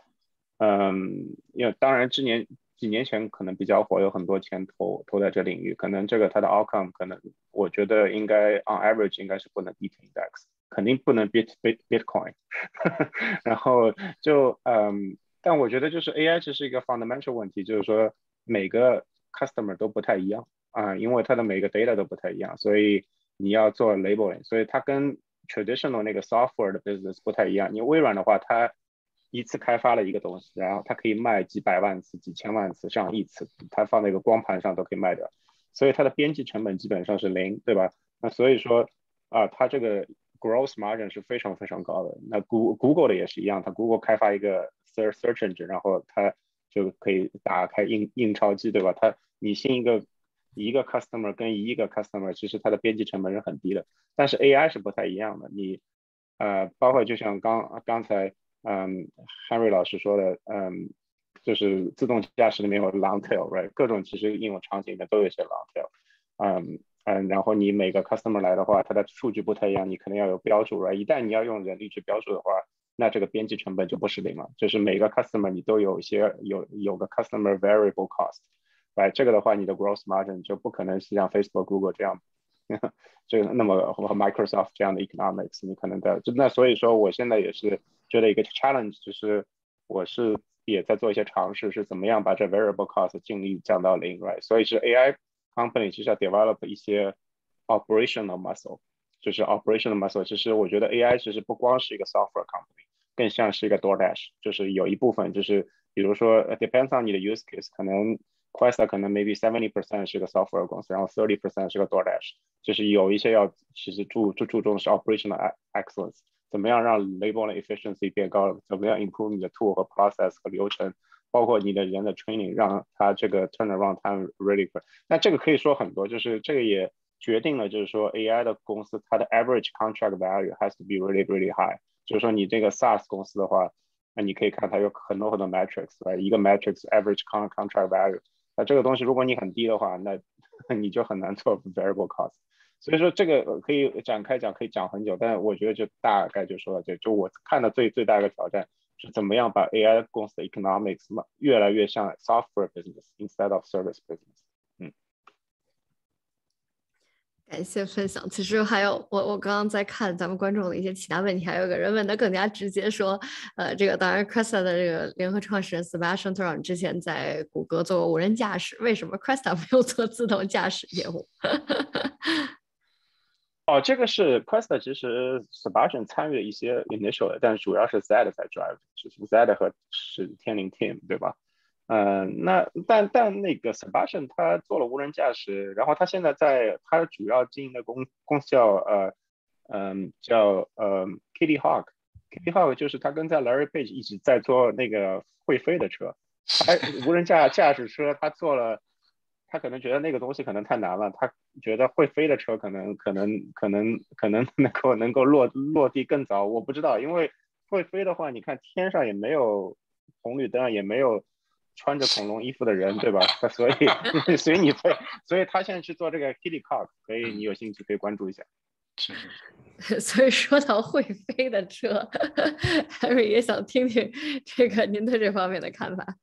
因为当然几年前可能比较火，有很多钱投在这领域，可能这个它的 outcome 可能我觉得应该 on average 应该是不能 beat index，肯定不能 beat Bitcoin，然后但我觉得就是 AI 这是一个 fundamental 问题，就是说每个 customer 都不太一样因为它的每个 data 都不太一样，所以你要做 labeling，所以它跟 traditional 那个 software 的 business 不太一样。你微软的话，它一次开发了一个东西，然后它可以卖几百万次、几千万次、上亿次，它放在一个光盘上都可以卖掉，所以它的编辑成本基本上是零，对吧？那所以说它这个 gross margin 是非常非常高的。那 Google 的也是一样，它 Google 开发一个 search engine，然后它就可以打开印钞机，对吧？你新一个 customer 跟一个 customer，其实它的编辑成本是很低的。但是 AI 是不太一样的，包括就像刚才Henry 老师说的，就是自动驾驶里面有 long tail，right？ 各种其实应用场景里面都有一些 long tail，然后你每个 customer 来的话，它的数据不太一样，你可能要有标注，right？ 一旦你要用人力去标注的话，那这个编辑成本就不是零了，就是每个 customer 你都有个 customer variable cost，right？ 这个的话，你的 gross margin 就不可能是像 Facebook、Google 这样。这个那么和 Microsoft 这样的 economics， 你可能那所以说我现在也是觉得一个 challenge， 就是我也在做一些尝试，是怎么样把这 variable cost 尽力降到零 ，right？ 所以是 AI company 其实要 develop 一些 operational muscle， 就是 operational muscle。其实我觉得 AI 其实不光是一个 software company， 更像是一个 DoorDash， 就是有一部分就是比如说 depends on 你的 use case， 可能 Questa 可能 maybe 70% 是个 software 公司，然后30% 是个 DoorDash， 就是有一些其实注重的是 operational excellence， 怎么样让 labeling efficiency 变高，怎么样 improve 你的 tool 和 process 和流程，包括你的人的 training， 让它这个 turnaround time really quick。那这个可以说很多，就是这个也决定了，就是说 AI 的公司它的 average contract value has to be really really high。就是说你这个 SaaS 公司的话，那你可以看它有很多metrics， 一个 metrics average contract value。那这个东西如果你很低的话，那你就很难做 variable cost。 所以说这个可以展开讲，可以讲很久，但是我觉得就大概就说了，就我看的最大的挑战是怎么样把 AI 公司的 economics 越来越像 software business instead of service business。 感谢分享。其实还有我刚刚在看咱们观众的一些其他问题，还有个人问的更加直接说，这个当然 Cresta 的这个联合创始人 Sebastian Thrun 之前在谷歌做过无人驾驶，为什么 Cresta 没有做自动驾驶业务？ 这个是 Quest， 其实 Sebastian 参与了一些 initial 的，但主要是 Zed 在 drive 事情 ，Zed 和史天灵 team 对吧？但那个 Sebastian 他做了无人驾驶，然后他现在他主要经营的公司叫Kitty Hawk，Kitty Hawk 就是他跟在 Larry Page 一起在做那个会飞的车，无人驾驶车他做了。他可能觉得那个东西可能太难了，他觉得会飞的车可能能够落地更早，我不知道，因为会飞的话，你看天上也没有红绿灯，也没有穿着恐龙衣服的人，对吧？所以你飞，所以他现在去做这个 Kitty Hawk，所以你有兴趣可以关注一下。 所以说到会飞的车，Henry 也想听听这个您对这方面的看法。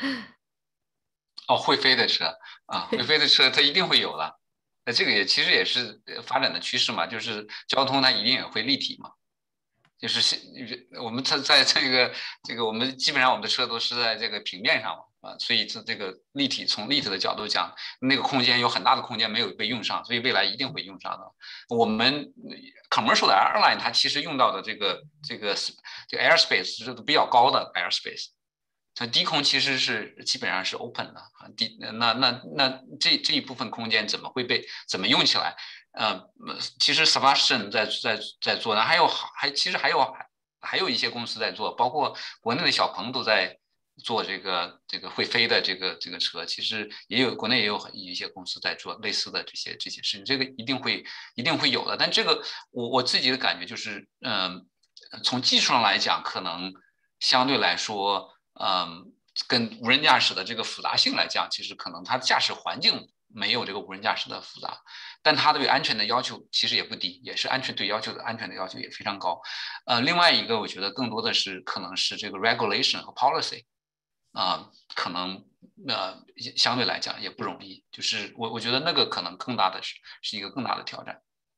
会飞的车啊，会飞的车它一定会有了。那这个其实也是发展的趋势嘛，就是交通它一定也会立体嘛。就是我们在这个我们基本上我们的车都是在这个平面上嘛，所以这个从立体的角度讲，那个空间有很大的空间没有被用上，所以未来一定会用上的。我们 commercial 的 airline 它其实用到的这个 airspace 是比较高的 airspace。它低空其实是基本上是 open 的，那这一部分空间怎么用起来？其实 Sebastian 在做的，其实还有一些公司在做，包括国内的小鹏都在做这个会飞的这个车，其实国内也有一些公司在做类似的这些事情，这个一定会有的。但这个我自己的感觉就是，从技术上来讲，可能相对来说。跟无人驾驶的这个复杂性来讲，其实可能它驾驶环境没有这个无人驾驶的复杂，但它对安全的要求其实也不低，也是安全的要求也非常高。另外一个我觉得更多的是可能是这个 regulation 和 policy 可能相对来讲也不容易，就是我觉得那个可能更大的是一个更大的挑战。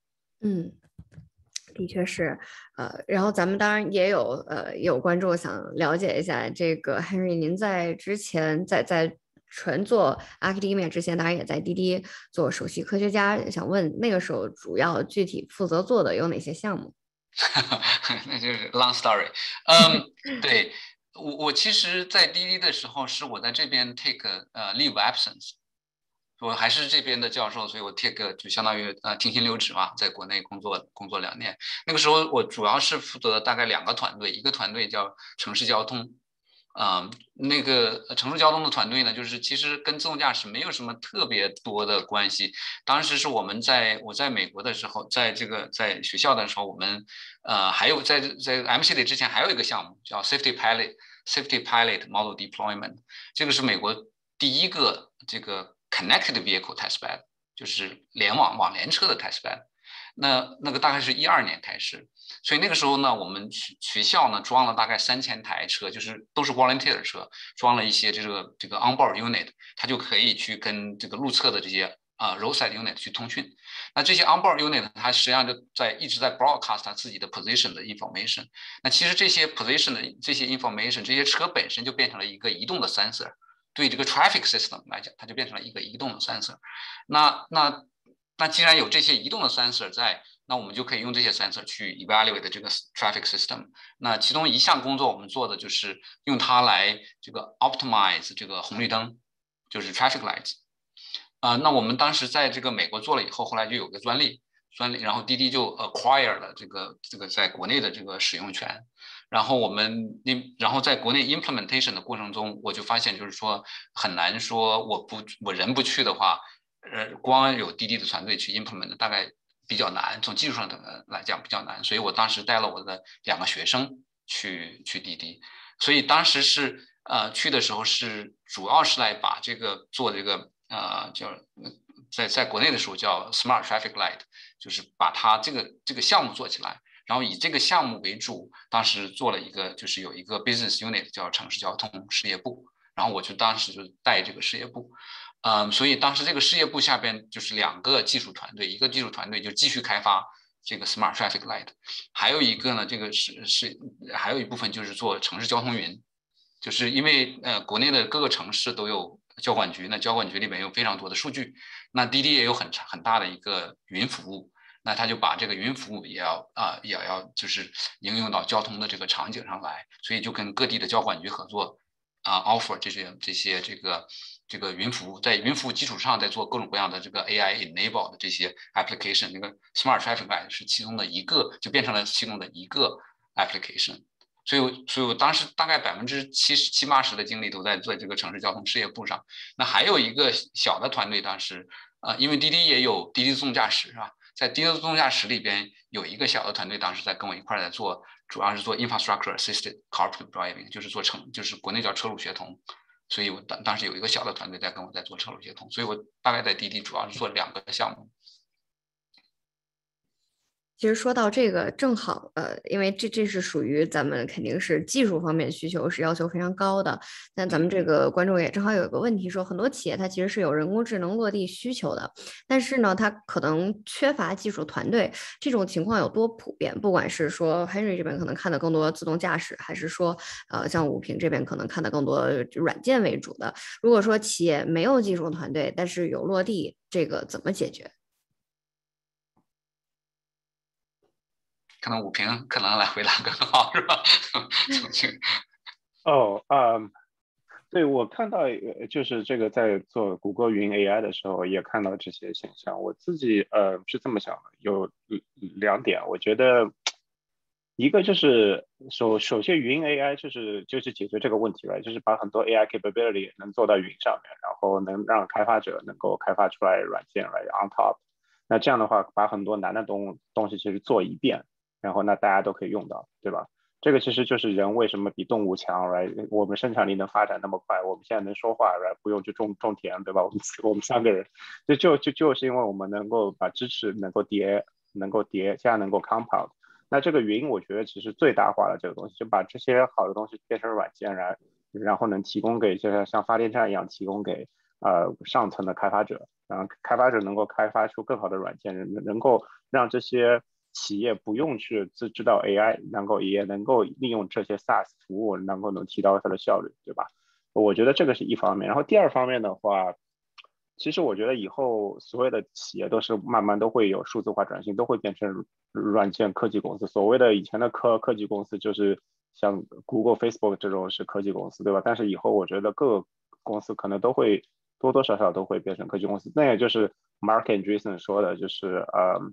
的确是，然后咱们当然也有观众想了解一下这个 Henry，您在之前在纯做 academia 之前，当然也在滴滴做首席科学家，想问那个时候主要具体负责做的有哪些项目？ 那就是 long story。对，我其实，在滴滴的时候是我在这边 take leave absence。我还是这边的教授，所以我 take 就相当于停薪留职嘛，在国内工作2年。那个时候我主要是负责大概2个团队，一个团队叫城市交通，那个城市交通的团队呢，就是其实跟自动驾驶没有什么特别多的关系。当时是我在美国的时候，在学校的时候，我们还有在 MCD 之前还有一个项目叫 Safety Pilot Model Deployment， 这个是美国第一个这个Connected Vehicle Testbed， 就是网联车的 Testbed。那个大概是12年开始，所以那个时候呢，我们学校呢装了大概3000台车，就是都是 volunteer 的车，装了一些这个 onboard unit， 它就可以去跟这个路侧的这些roadside unit 去通讯。那这些 onboard unit 它实际上就一直在 broadcast 它自己的 position 的 information。那其实这些 position 的这些 information， 这些车本身就变成了一个移动的 sensor。对这个 traffic system 来讲，它就变成了一个移动的 sensor。那既然有这些移动的 sensor 在，那我们就可以用这些 sensor 去 evaluate 这个 traffic system。那其中一项工作我们做的就是用它来这个 optimize 这个红绿灯，就是 traffic lights。那我们当时在这个美国做了以后，后来就有个专利，然后滴滴就 acquire 了这个在国内的这个使用权。然后在国内 implementation 的过程中，我就发现就是说很难说我人不去的话，光有滴滴的团队去 implement 大概比较难，从技术上来讲比较难，所以我当时带了我的2个学生去滴滴，所以当时是去的时候是主要是来把这个做这个在国内的时候叫 Smart Traffic Light， 就是把它这个项目做起来，然后以这个项目为主，当时做了一个就是有一个 business unit 叫城市交通事业部，然后我就当时就带这个事业部。所以当时这个事业部下边就是2个技术团队，一个技术团队就继续开发这个 Smart Traffic Light， 还有一个呢，这个还有一部分就是做城市交通云，就是因为国内的各个城市都有交管局，那交管局里面有非常多的数据，那滴滴也有很大的一个云服务，那他就把这个云服务也要就是应用到交通的这个场景上来，所以就跟各地的交管局合作offer 这些这个云服务，在云服务基础上再做各种各样的这个 AI enable 的这些 application， 那个 Smart Traffic Light 是其中的一个，就变成了其中的一个 application。所以我当时大概70%-80%的精力都在做这个城市交通事业部上。那还有一个小的团队，当时因为滴滴也有滴滴自动驾驶是吧？在滴滴自动驾驶里边有一个小的团队，当时在跟我一块在做，主要是做 infrastructure assisted car driving， 就是国内叫车路协同。所以我当时有一个小的团队在跟我在做车路协同，所以我大概在滴滴主要是做2个项目。 其实说到这个，正好因为这是属于咱们肯定是技术方面需求是要求非常高的。但咱们这个观众也正好有一个问题说，很多企业它其实是有人工智能落地需求的，但是呢，它可能缺乏技术团队。这种情况有多普遍？不管是说 Henry 这边可能看的更多自动驾驶，还是说像武平这边可能看的更多软件为主的。如果说企业没有技术团队，但是有落地，这个怎么解决？ 可能武平可能来回答更好是吧？ 对，我看到就是这个在做谷歌云 AI 的时候也看到这些现象。我自己是这么想的，有2点，我觉得一个就是首先云 AI 就是解决这个问题了，就是把很多 AI capability 能做到云上面，然后能让开发者能够开发出来软件来 on top。那这样的话，把很多难的东西其实做一遍。然后那大家都可以用到，对吧？这个其实就是人为什么比动物强，我们生产力能发展那么快，我们现在能说话，不用去种田，对吧？我们3个人，就是因为我们能够把知识能够叠，这样能够 compound。那这个云，我觉得其实最大化了这个东西，就把这些好的东西变成软件，然后能提供给像发电站一样提供给上层的开发者，然后开发者能够开发出更好的软件，能够让这些企业不用去知道 AI， 也能够利用这些 SaaS 服务，能提高它的效率，对吧？我觉得这个是一方面。然后第二方面的话，其实我觉得以后所有的企业都是慢慢都会有数字化转型，都会变成软件科技公司。所谓的以前的科技公司就是像 Google、Facebook 这种是科技公司，对吧？但是以后我觉得各个公司可能都会多多少少都会变成科技公司。那也就是 Mark Andreessen 说的，就是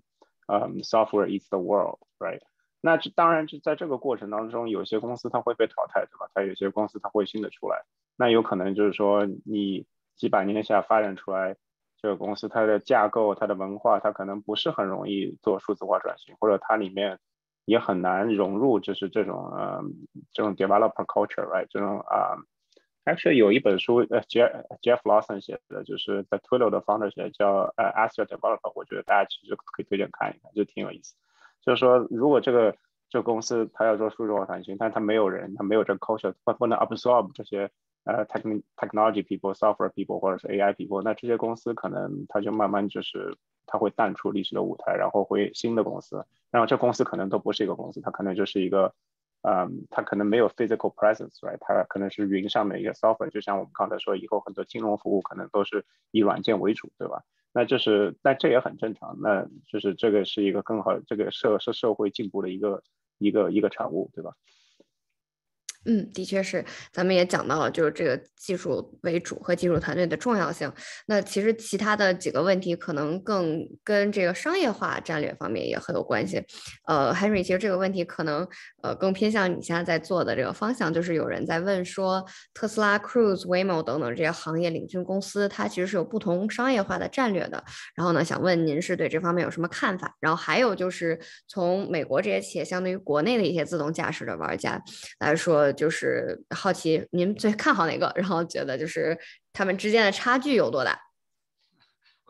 software eats the world， right？ 那当然在这个过程当中，有些公司它会被淘汰，对吧？它有些公司它会新的出来，那有可能就是说你几百年下发展出来这个公司，它的架构、它的文化，它可能不是很容易做数字化转型，或者它里面也很难融入，就是这种developer culture，right？ 这种actually 有一本书Jeff Lawson 写的，就是在 Twilio 的 founder 写的，叫Ask Your Developer， 我觉得大家其实可以推荐看一看，就挺有意思。就是说，如果这个公司它要做数字化转型，但是它没有人，它没有这个 culture， 它不能 absorb 这些technology people、software people 或者是 AI people， 那这些公司可能它就慢慢就是它会淡出历史的舞台，然后会新的公司，然后这公司可能都不是一个公司，它可能就是一个它可能没有 physical presence，right？ 它可能是云上面一个 software， 就像我们刚才说，以后很多金融服务可能都是以软件为主，对吧？但这也很正常，那就是这个是一个更好的这个社会进步的一个产物，对吧？ 的确是，咱们也讲到了，就是这个技术为主和技术团队的重要性。那其实其他的几个问题可能更跟这个商业化战略方面也很有关系。Henry， 其实这个问题可能更偏向你现在在做的这个方向，就是有人在问说，特斯拉、Cruise、Waymo 等等这些行业领军公司，它其实是有不同商业化的战略的。然后呢，想问您是对这方面有什么看法？然后还有就是从美国这些企业相对于国内的一些自动驾驶的玩家来说，就是好奇您最看好哪个，然后觉得就是他们之间的差距有多大？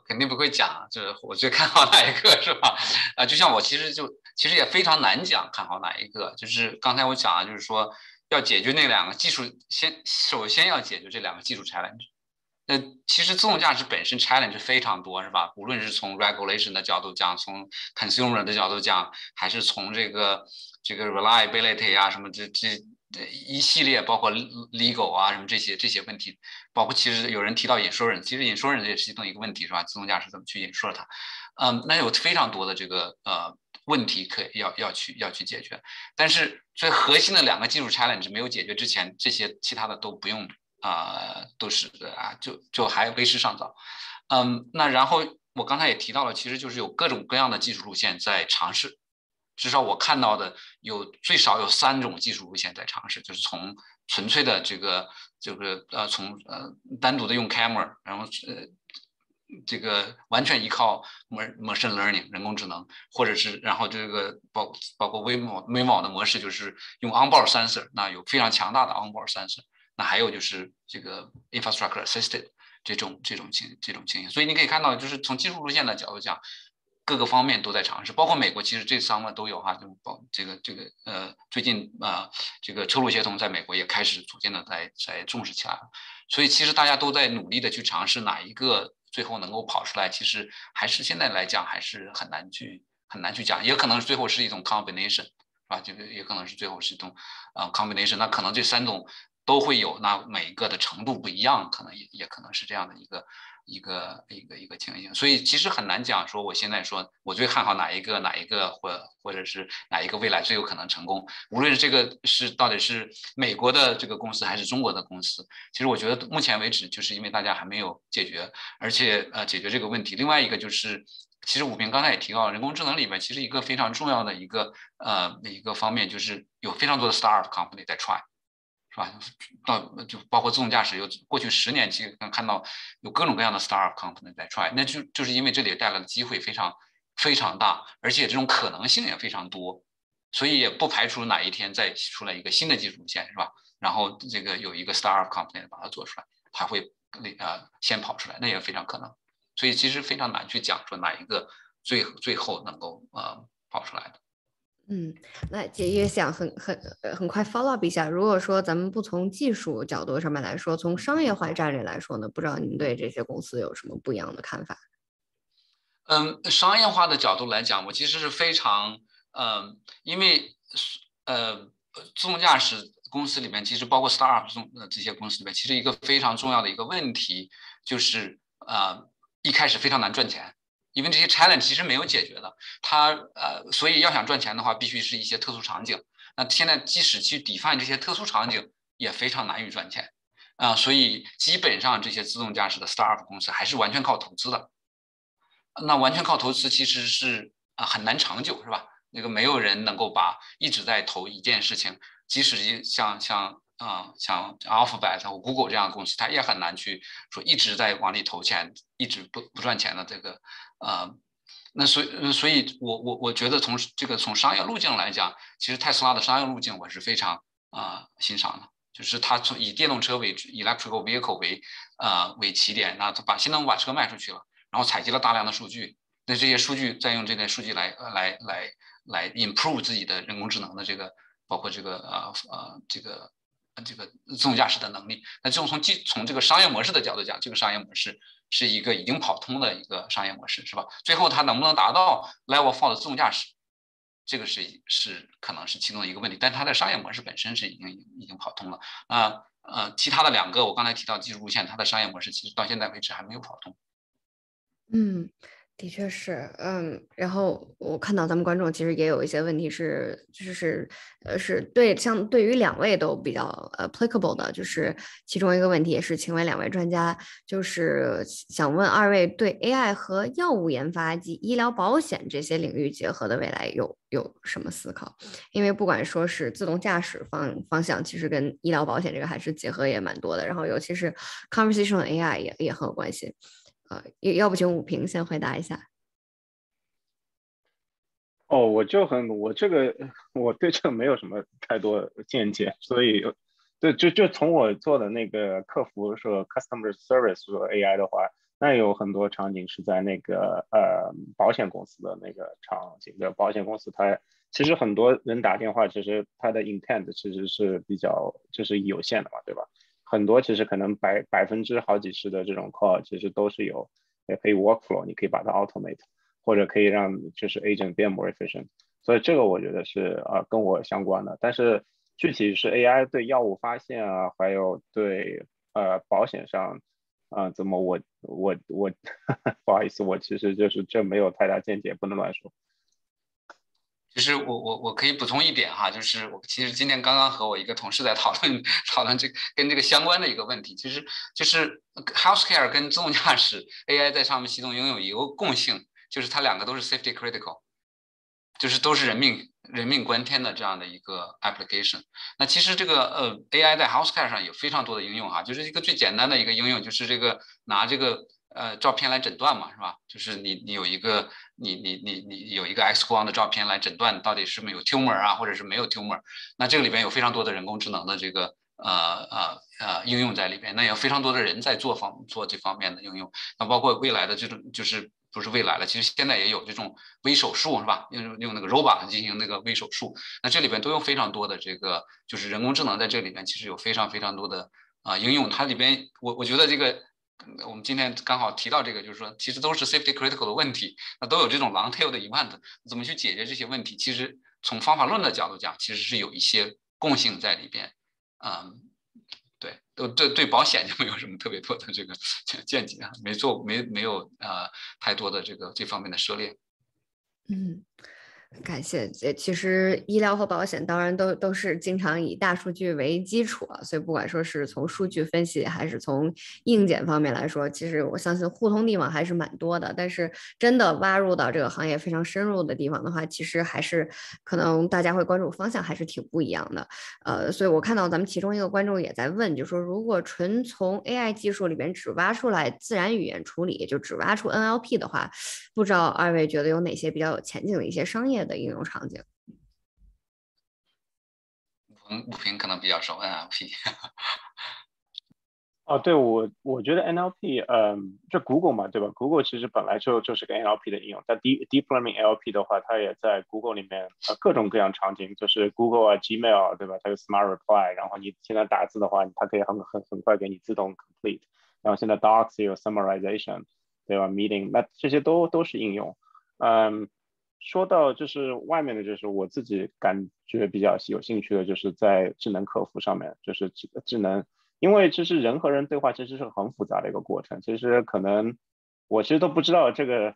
肯定不会讲，就是我最看好哪一个是吧？就像我其实也非常难讲看好哪一个，就是刚才我讲了，就是说要解决那两个技术，首先要解决这两个技术 challenge。那其实自动驾驶本身 challenge 非常多，是吧？无论是从 regulation 的角度讲，从 consumer 的角度讲，还是从这个 reliability 啊什么这一系列，包括 legal 啊什么这些问题，包括其实有人提到 insurance， 其实 insurance 也是其中一个问题，是吧？自动驾驶怎么去 insure 它？那有非常多的这个问题要去解决，但是最核心的两个技术 challenge 没有解决之前，这些其他的都不用都是就还为时尚早。那然后我刚才也提到了，其实就是有各种各样的技术路线在尝试。至少我看到的最少有3种技术路线在尝试，就是从纯粹的从单独的用 camera， 然后这个完全依靠 machine learning 人工智能，或者是然后这个包括微网的模式，就是用 onboard sensor， 那有非常强大的 onboard sensor， 那还有就是这个 infrastructure assisted 这种情形，所以你可以看到，就是从技术路线的角度讲，各个方面都在尝试，包括美国其实这3个都有哈，就最近这个车路协同在美国也开始逐渐的在重视起来了，所以其实大家都在努力的去尝试哪一个最后能够跑出来，其实还是现在来讲还是很难去讲，也可能最后是一种 combination， 是吧？这个也可能是最后是一种combination， 那可能这3种都会有，那每一个的程度不一样，可能也可能是这样的一个情形，所以其实很难讲说我现在说我最看好哪一个或者是哪一个未来最有可能成功，无论是这个到底是美国的这个公司还是中国的公司，其实我觉得目前为止就是因为大家还没有解决，而且解决这个问题。另外一个就是，其实武平刚才也提到，人工智能里面其实一个非常重要的一个方面就是有非常多的 startup company 在 try。是吧？就包括自动驾驶，过去10年其实能看到有各种各样的 startup company 在 try， 那就是因为这里带来的机会非常非常大，而且这种可能性也非常多，所以也不排除哪一天再出来一个新的技术路线，是吧？然后这个有一个 startup company 把它做出来，它会先跑出来，那也非常可能。所以其实非常难去讲说哪一个最后能够跑出来的。 那也想很快 follow up 一下。如果说咱们不从技术角度上面来说，从商业化战略来说呢，不知道您对这些公司有什么不一样的看法？ 商业化的角度来讲，我其实是非常因为自动驾驶公司里面，其实包括 startup 这些公司里面，其实一个非常重要的一个问题就是一开始非常难赚钱。因为这些 challenge 其实没有解决的，所以要想赚钱的话，必须是一些特殊场景。那现在即使去 define 这些特殊场景，也非常难以赚钱所以基本上这些自动驾驶的 startup 公司还是完全靠投资的。那完全靠投资其实是很难长久，是吧？那个没有人能够一直在投一件事情，即使像 Alphabet 和 Google 这样的公司，它也很难去说一直在往里投钱，一直不赚钱的这个那所以我觉得从商业路径来讲，其实特斯拉的商业路径我是非常欣赏的，就是它以电动车为 electrical vehicle 为起点，那它现在我把车卖出去了，然后采集了大量的数据，那这些数据再用这些数据来 improve 自己的人工智能的包括这个自动驾驶的能力。那从这个商业模式的角度讲，这个商业模式是一个已经跑通的一个商业模式，是吧？最后它能不能达到 Level 4的自动驾驶，这个是可能是其中的一个问题，但它的商业模式本身是已经跑通了。其他的2个我刚才提到技术路线，它的商业模式其实到现在为止还没有跑通。 的确是，然后我看到咱们观众其实也有一些问题是对于2位都比较applicable 的，就是其中一个问题也是请问2位专家，就是想问2位对 AI 和药物研发及医疗保险这些领域结合的未来有什么思考？因为不管说是自动驾驶方向，其实跟医疗保险这个还是结合也蛮多的，然后尤其是 conversational AI 也很有关系。要不请武平先回答一下。 我对这个没有什么太多见解，所以就从我做的那个客服说 customer service 说 AI 的话， 那有很多场景是在那个保险公司的那个场景的，保险公司它其实很多人打电话，其实它的 intent 其实是比较就是有限的嘛，对吧？很多其实可能百分之好几十的这种 call 其实都是有也可以 workflow， 你可以把它 automate， 或者可以让就是 agent 变 more efficient， 所以这个我觉得是跟我相关的。但是具体是 AI 对药物发现啊，还有对保险上怎么我不好意思，我其实就是这没有太大见解，不能乱说。 其实我可以补充一点哈，就是我其实今天刚刚和我一个同事在讨论这个跟这个相关的一个问题，其实就是 healthcare 跟自动驾驶 AI 在上面系统拥有一个共性，就是它两个都是 safety critical， 就是都是人命关天的这样的一个 application。那其实这个AI 在 healthcare 上有非常多的应用哈，就是一个最简单的一个应用，就是这个拿这个照片来诊断嘛，是吧？就是你有一个你有一个 X 光的照片来诊断到底是不是有 tumor 啊，或者是没有 tumor。那这个里边有非常多的人工智能的这个应用在里边，那有非常多的人在做这方面的应用。那包括未来的这种就是不是未来了，其实现在也有这种微手术是吧？用那个 robot 进行那个微手术，那这里边都有非常多的这个就是人工智能在这里边其实有非常非常多的应用。它里边我觉得这个。我们今天刚好提到这个，就是说，其实都是 safety critical 的问题，那都有这种 long tail 的 event，怎么去解决这些问题？其实从方法论的角度讲，其实是有一些共性在里边。对，对保险就没有什么特别多的这个见解啊，没有太多的这方面的涉猎。 感谢。其实医疗和保险当然都是经常以大数据为基础啊，所以不管说是从数据分析还是从硬件方面来说，其实我相信互通地方还是蛮多的。但是真的挖入到这个行业非常深入的地方的话，其实还是可能大家会关注方向还是挺不一样的。所以我看到咱们其中一个观众也在问，就说如果纯从 AI 技术里边只挖出来自然语言处理，就只挖出 NLP 的话，不知道二位觉得有哪些比较有前景的一些商业的应用场景？ 武平可能比较熟 NLP。 对，我觉得 NLP，这 Google 嘛，对吧？Google 其实本来就是个 NLP 的应用，但 Deep Learning NLP 的话，它也在 Google 里面各种各样场景，就是 Google Gmail 对吧？它有 Smart Reply，然后你现在打字的话，它可以很快给你自动 complete，然后现在 Docs 也有 Summarization，对吧？Meeting，那这些都是应用。说到就是外面的，就是我自己感觉比较有兴趣的，就是在智能客服上面，就是智能。因为其实人和人对话其实是很复杂的一个过程，其实可能我其实都不知道这个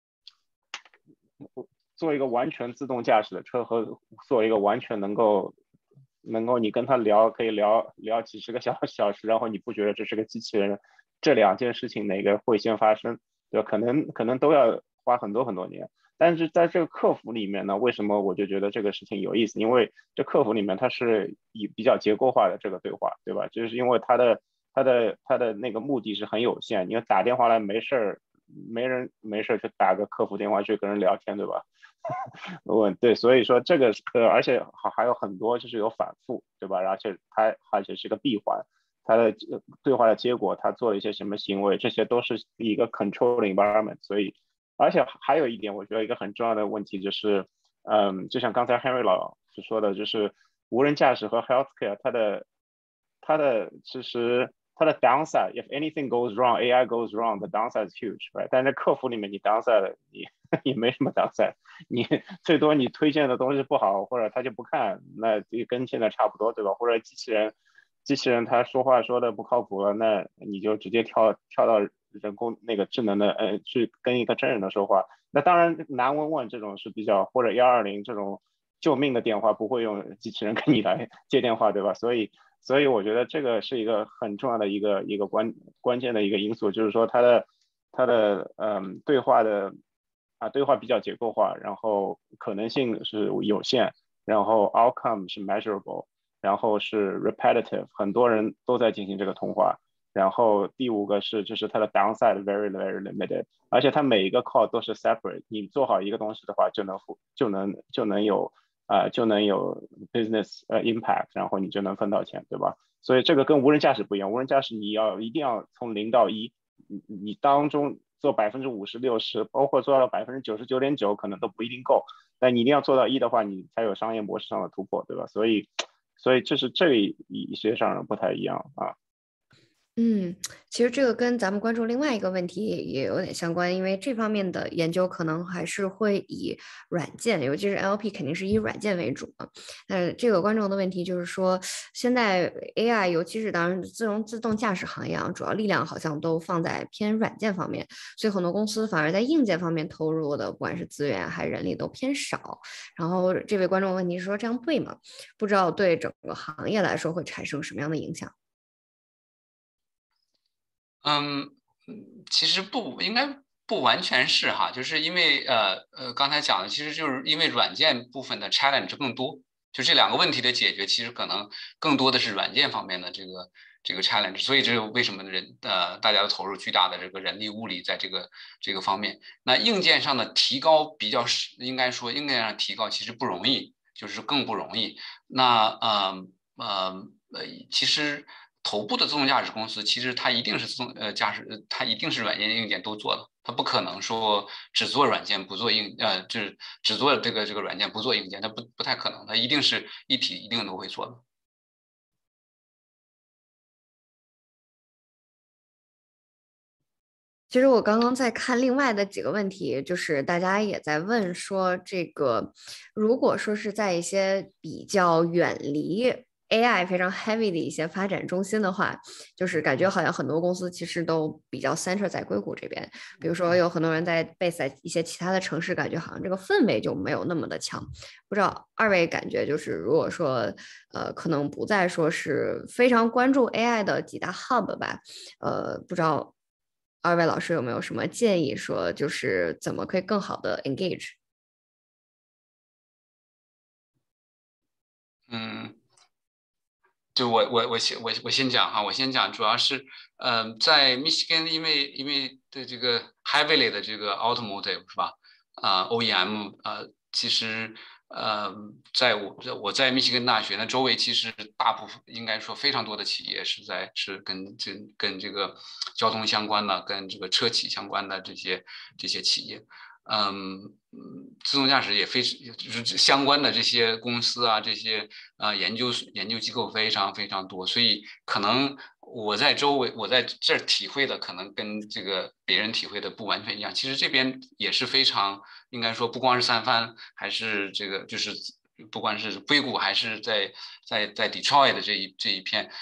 做一个完全自动驾驶的车和做一个完全能够你跟他聊可以聊几十个小时，然后你不觉得这是个机器人，这两件事情哪个会先发生？对吧？可能都要花很多很多年。但是在这个客服里面呢，为什么我就觉得这个事情有意思？因为这客服里面它是以比较结构化的这个对话，对吧？就是因为它的那个目的是很有限，因为打电话来没事儿，没人没事去打个客服电话去跟人聊天，对吧？对，所以说这个而且还有很多就是有反复，对吧？而且是个闭环，它的对话的结果，他做了一些什么行为，这些都是一个 control environment。所以，而且还有一点，我觉得一个很重要的问题就是，就像刚才 Henry 老师说的，就是无人驾驶和 healthcare，它的其实它的 downside，if anything goes wrong，AI goes wrong，the downside is huge，right？但是客服里面你 downside 你也没什么 downside，你最多你推荐的东西不好，或者他就不看，那就跟现在差不多，对吧？或者机器人他说话说的不靠谱了，那你就直接跳到人工那个智能的去跟一个真人的说话。那当然911这种是比较，或者120这种救命的电话不会用机器人跟你来接电话，对吧？所以我觉得这个是一个很重要的一个关键的一个因素，就是说它的对话比较结构化，然后可能性是有限，然后 outcome 是 measurable，然后是 repetitive， 很多人都在进行这个通话。然后第五个是就是它的 downside very very limited，而且它每一个 call 都是 separate， 你做好一个东西的话就能有 business impact， 然后你就能分到钱，对吧？所以这个跟无人驾驶不一样，无人驾驶你一定要从0到1， 你当中做50%、60%，包括做到99.9%可能都不一定够，但你一定要做到1的话，你才有商业模式上的突破，对吧？所以这是这一些上不太一样啊。 其实这个跟咱们关注另外一个问题也有点相关，因为这方面的研究可能还是会以软件，尤其是 NLP 肯定是以软件为主嘛。这个观众的问题就是说，现在 AI，尤其是当然自动驾驶行业啊，主要力量好像都放在偏软件方面，所以很多公司反而在硬件方面投入的，不管是资源还是人力都偏少。然后这位观众问题是说，这样对吗？不知道对整个行业来说会产生什么样的影响？ 其实应该不完全是哈，就是因为刚才讲的，其实就是因为软件部分的 challenge 更多，就这2个问题的解决，其实可能更多的是软件方面的这个 challenge，所以这是为什么大家都投入巨大的这个人力物力在这个方面。那硬件上的提高应该说硬件上提高其实不容易，就是更不容易。那其实头部的自动驾驶公司，其实它一定是驾驶，它一定是软件硬件都做的，它不可能说只做软件不做就是只做这个软件不做硬件，它不太可能，它一定是一体一定都会做的。 其实我刚刚在看另外的几个问题，就是大家也在问说，这个如果说是在一些比较远离 AI 非常 heavy 的一些发展中心的话，就是感觉好像很多公司其实都比较 center 在硅谷这边，比如说有很多人在 base 在一些其他的城市，感觉好像这个氛围就没有那么的强。不知道二位感觉就是如果说可能不再说是非常关注 AI 的几大 hub 吧，不知道二位老师有没有什么建议，说就是怎么可以更好的 engage？ 嗯，就我先讲哈，我先讲，主要是在密歇根，因为的这个 heavily 的这个 automotive 是吧？OEM 其实在我在密歇根大学那周围，其实大部分应该说非常多的企业是跟这个交通相关的，跟这个车企相关的这些企业。自动驾驶也就是相关的这些公司啊，这些研究机构非常非常多，所以可能我在这儿体会的可能跟这个别人体会的不完全一样。其实这边也是非常应该说，不光是三藩，还是这个就是不管是硅谷还是在 Detroit 的这一片，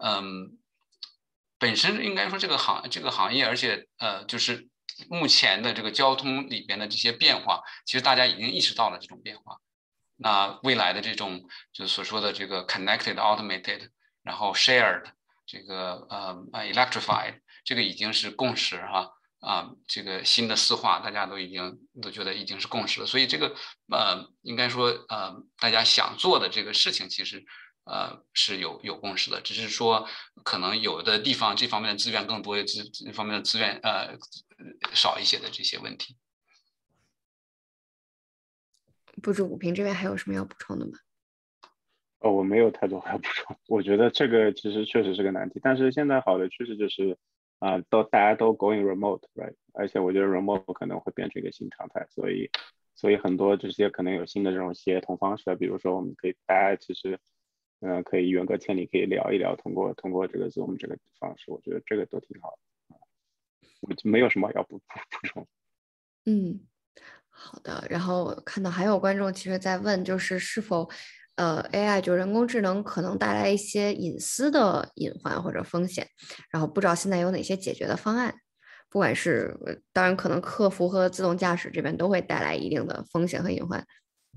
本身应该说这个行业，而且就是目前的这个交通里边的这些变化，其实大家已经意识到了这种变化。那未来的这种就是所说的这个 connected automated，然后 shared 这个electrified，这个已经是共识哈这个新的四化大家都觉得已经是共识了，所以这个应该说大家想做的这个事情其实是有共识的，只是说可能有的地方这方面的资源更多，这方面的资源少一些的这些问题。 不知武平这边还有什么要补充的吗？ 我没有太多要补充。我觉得这个其实确实是个难题，但是现在好的趋势就是大家都 going remote，right？ 而且我觉得 remote 可能会变成一个新常态，所以很多这些可能有新的这种协同方式，比如说我们可以大家其实可以远隔千里可以聊一聊，通过这个 Zoom 这个方式，我觉得这个都挺好的。我没有什么要补充。 好的。然后看到还有观众其实在问，就是是否AI 就人工智能可能带来一些隐私的隐患或者风险，然后不知道现在有哪些解决的方案。不管是当然可能客服和自动驾驶这边都会带来一定的风险和隐患。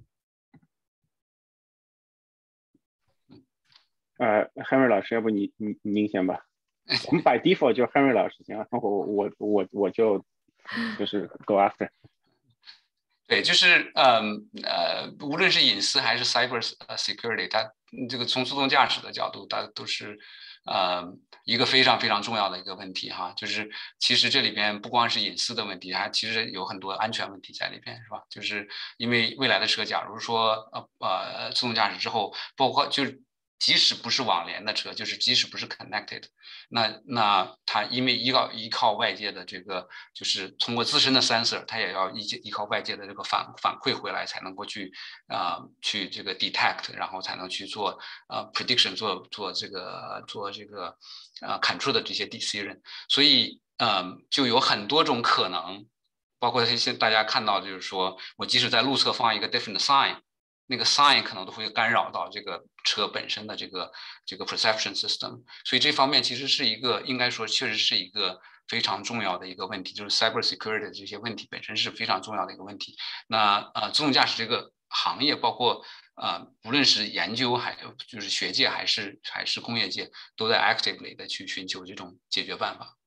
Henry 老师，要不您先吧。我们 by default 就 Henry 老师行，然后我就是 go after。 对，就是无论是隐私还是 cyber security，它这个从自动驾驶的角度，它都是一个非常非常重要的一个问题哈。就是其实这里边不光是隐私的问题，还其实有很多安全问题在里边，是吧？就是因为未来的车，假如说自动驾驶之后，包括就是即使不是网联的车，就是即使不是 connected，那它因为依靠外界的这个，就是通过自身的 sensor，它也要依靠外界的这个反馈回来，才能够去这个 detect，然后才能去做prediction，做这个control 的这些 decision，所以就有很多种可能，包括现大家看到就是说我即使在路侧放一个 different sign。那个 sign 可能都会干扰到这个车本身的这个 perception system，所以这方面其实是应该说确实是一个非常重要的一个问题，就是 cyber security 的这些问题本身是非常重要的一个问题。那自动驾驶这个行业，包括无论是研究还有就是学界还是工业界，都在 actively 的去寻求这种解决办法。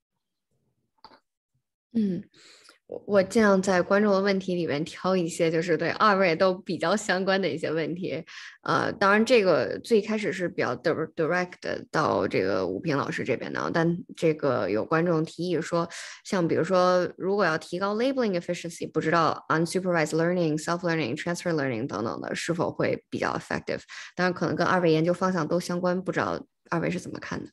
我尽量在观众的问题里面挑一些就是对二位都比较相关的一些问题。当然这个最开始是比较 direct 到这个武平老师这边的，但这个有观众提议说，像比如说如果要提高 labeling efficiency， 不知道 unsupervised learning、self-learning、transfer learning 等等的是否会比较 effective， 当然可能跟二位研究方向都相关，不知道二位是怎么看的。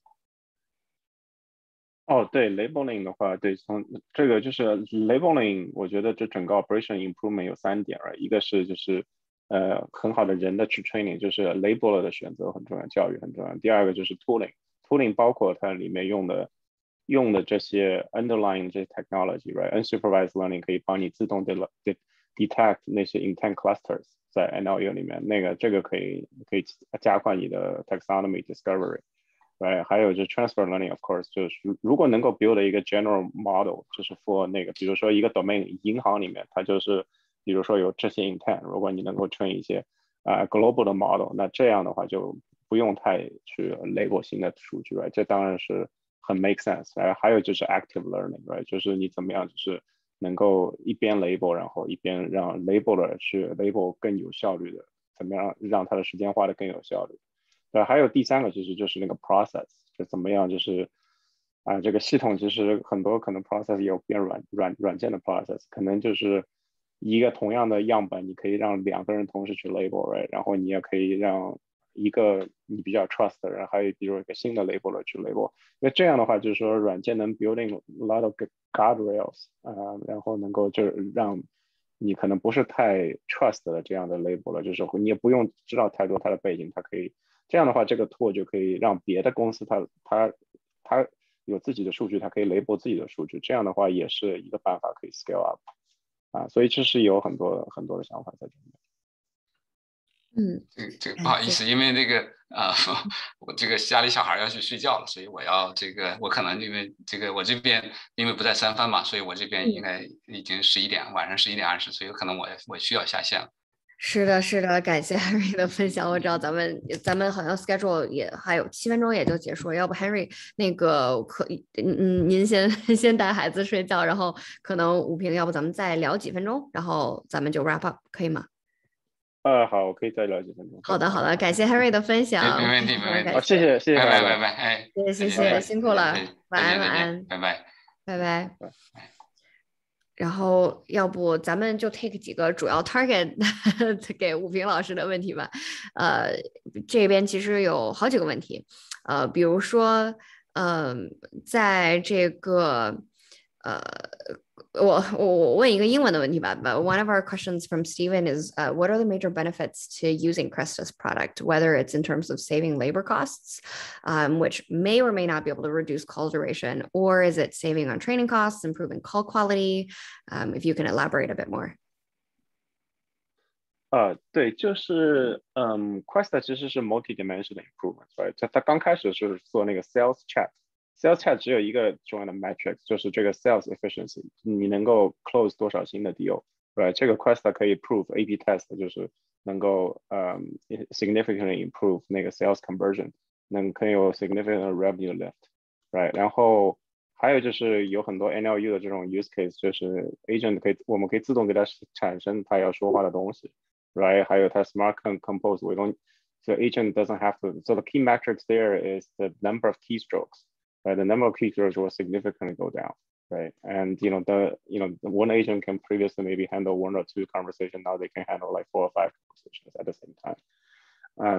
对 labeling 的话，对，从这个就是 labeling， 我觉得这整个 operation improvement 有3点，一个是就是很好的人的去 training， 就是 labeler 的选择很重要，教育很重要。第二个就是 tooling 包括它里面用的这些 underlying 这些 technology，right？unsupervised learning 可以帮你自动的 detect 那些 intent clusters 在 NLU 里面，这个可以加快你的 taxonomy discovery。Right， 还有就是 transfer learning，of course， 就是如果能够 build 一个 general model， 就是 for 比如说一个 domain， 银行里面它就是比如说有这些 intent， 如果你能够 train 一些global 的 model， 那这样的话就不用太去 label 新的数据 ，right？ 这当然是很 make sense。还有就是 active learning，right？ 就是你怎么样就是能够一边 label， 然后一边让 labeler 去 label 更有效率的，怎么样让它的时间花得更有效率。还有第3个就是那个 process， 就怎么样就是这个系统其实很多可能 process 也有变软件的 process， 可能就是一个同样的样本，你可以让2个人同时去 label，right？ 然后你也可以让一个你比较 trust 的人，还有比如一个新的 labeler 去 label， 那这样的话就是说软件能 building a lot of guardrails， 然后能够就是让你可能不是太 trust 的这样的 labeler， 就是你也不用知道太多它的背景，它可以这样的话，这个 tool 就可以让别的公司它有自己的数据，它可以 label 自己的数据，这样的话也是一个办法可以 scale up。所以这是有很多的想法在这里面。 这个不好意思，因为那个我这个家里小孩要去睡觉了，所以我可能因为我这边因为不在三藩嘛，所以我这边应该已经11点，晚上11点20，所以可能我需要下线了。 是的，感谢 Henry 的分享。我知道咱们好像 schedule 也还有7分钟也就结束了，要不 Henry 那个您先带孩子睡觉，然后可能武平，要不咱们再聊几分钟，然后咱们就 wrap up， 可以吗？ 好，我可以再聊几分钟。 好的，感谢 Henry 的分享。 没问题。 谢谢， 拜拜， 谢谢，辛苦了，晚安，拜拜。然后要不咱们就 take 几个主要 target 给武平老师的问题吧。这边其实有好几个问题，比如说在这个我问一个英文的问题吧。But one of our questions from Steven is, what are the major benefits to using Cresta's product, whether it's in terms of saving labor costs, which may or may not be able to reduce call duration, or is it saving on training costs, improving call quality? If you can elaborate a bit more. 对，就是Questa 其实是 multi-dimensional improvement，right？ 它刚开始是做那个 sales chat 只有一个重要的 metric， 就是这个 sales efficiency， 你能够 close 多少新的 deal，right？ 这个 Questa 可以 prove A/B test， 就是能够significantly improve 那个 sales conversion， 可以有 significant revenue lift，right？ 然后还有就是有很多 NLU 的这种 use case， 就是 agent 我们可以自动给它产生它要说话的东西。Right， 还有它 smart compose， so agent doesn't have to. So the key metrics there is the number of keystrokes. Right, the number of keystrokes will significantly go down. Right, and one agent can previously maybe handle 1 or 2 conversations. Now they can handle like 4 or 5 conversations at the same time.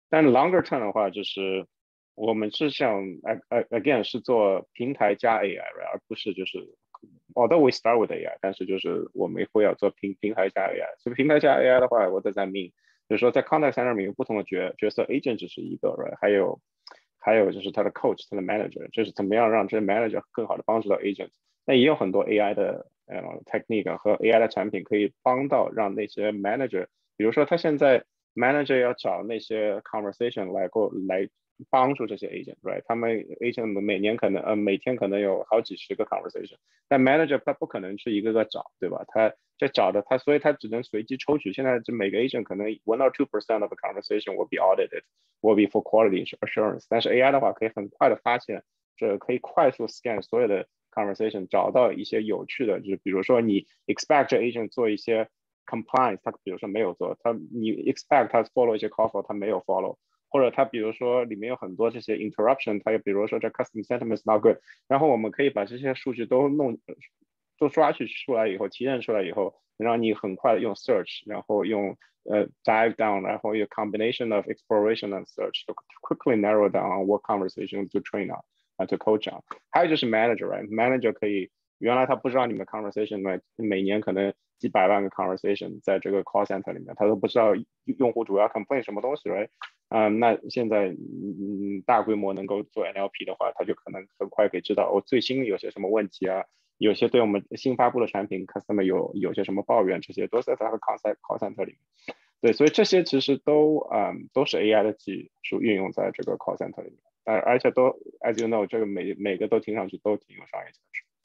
但 longer term 的话，就是我们是想again 是做平台加 AI， 而不是就是 although we start with AI， 但是就是我们会要做平台加 AI。所以平台加 AI 的话，我在mean，就是说在 contact center 里面有不同的角色 ，agent 只是一个 ，right？ 还有就是他的 coach， 他的 manager， 就是怎么样让这些 manager 更好的帮助到 agent。那也有很多 AI 的technique 和 AI 的产品可以帮到让那些 manager， 比如说他现在 manager 要找那些 conversation 来帮助这些 agent，right？ 他们 agent 每天可能有好几十个 conversation， 但 manager 他不可能去一个个找，对吧？他这找的所以他只能随机抽取。现在这每个 agent 可能 1 or 2% of the conversation will be audited，will be for quality assurance。但是 AI 的话可以很快的发现，这可以快速 scan 所有的 conversation， 找到一些有趣的，就是比如说你 expect 这 agent 做一些 compliance， 他比如说没有做，你 expect 他 follow 一些 call， 他没有 follow。或者他比如说里面有很多这些 interruption， 他也比如说这 customer sentiment is not good， 然后我们可以把这些数据都抓取出来以后，提炼出来以后，让你很快的用 search， 然后用dive down， 然后用 combination of exploration and search to quickly narrow down what conversation to train on to coach on。 还有就是 manager，right？ manager 可以原来他不知道你们 conversation， 每年可能几百万个 conversation 在这个 call center 里面，他都不知道用户主要 complain 什么东西，right？那现在大规模能够做 NLP 的话，他就可能很快可以知道最新有些什么问题啊，有些对我们新发布的产品 customer 有些什么抱怨，这些都在他的 call center 里面。对，所以这些其实都是 AI 的技术运用在这个 call center 里面，而且都 as you know， 这个每个都听上去都挺有商业价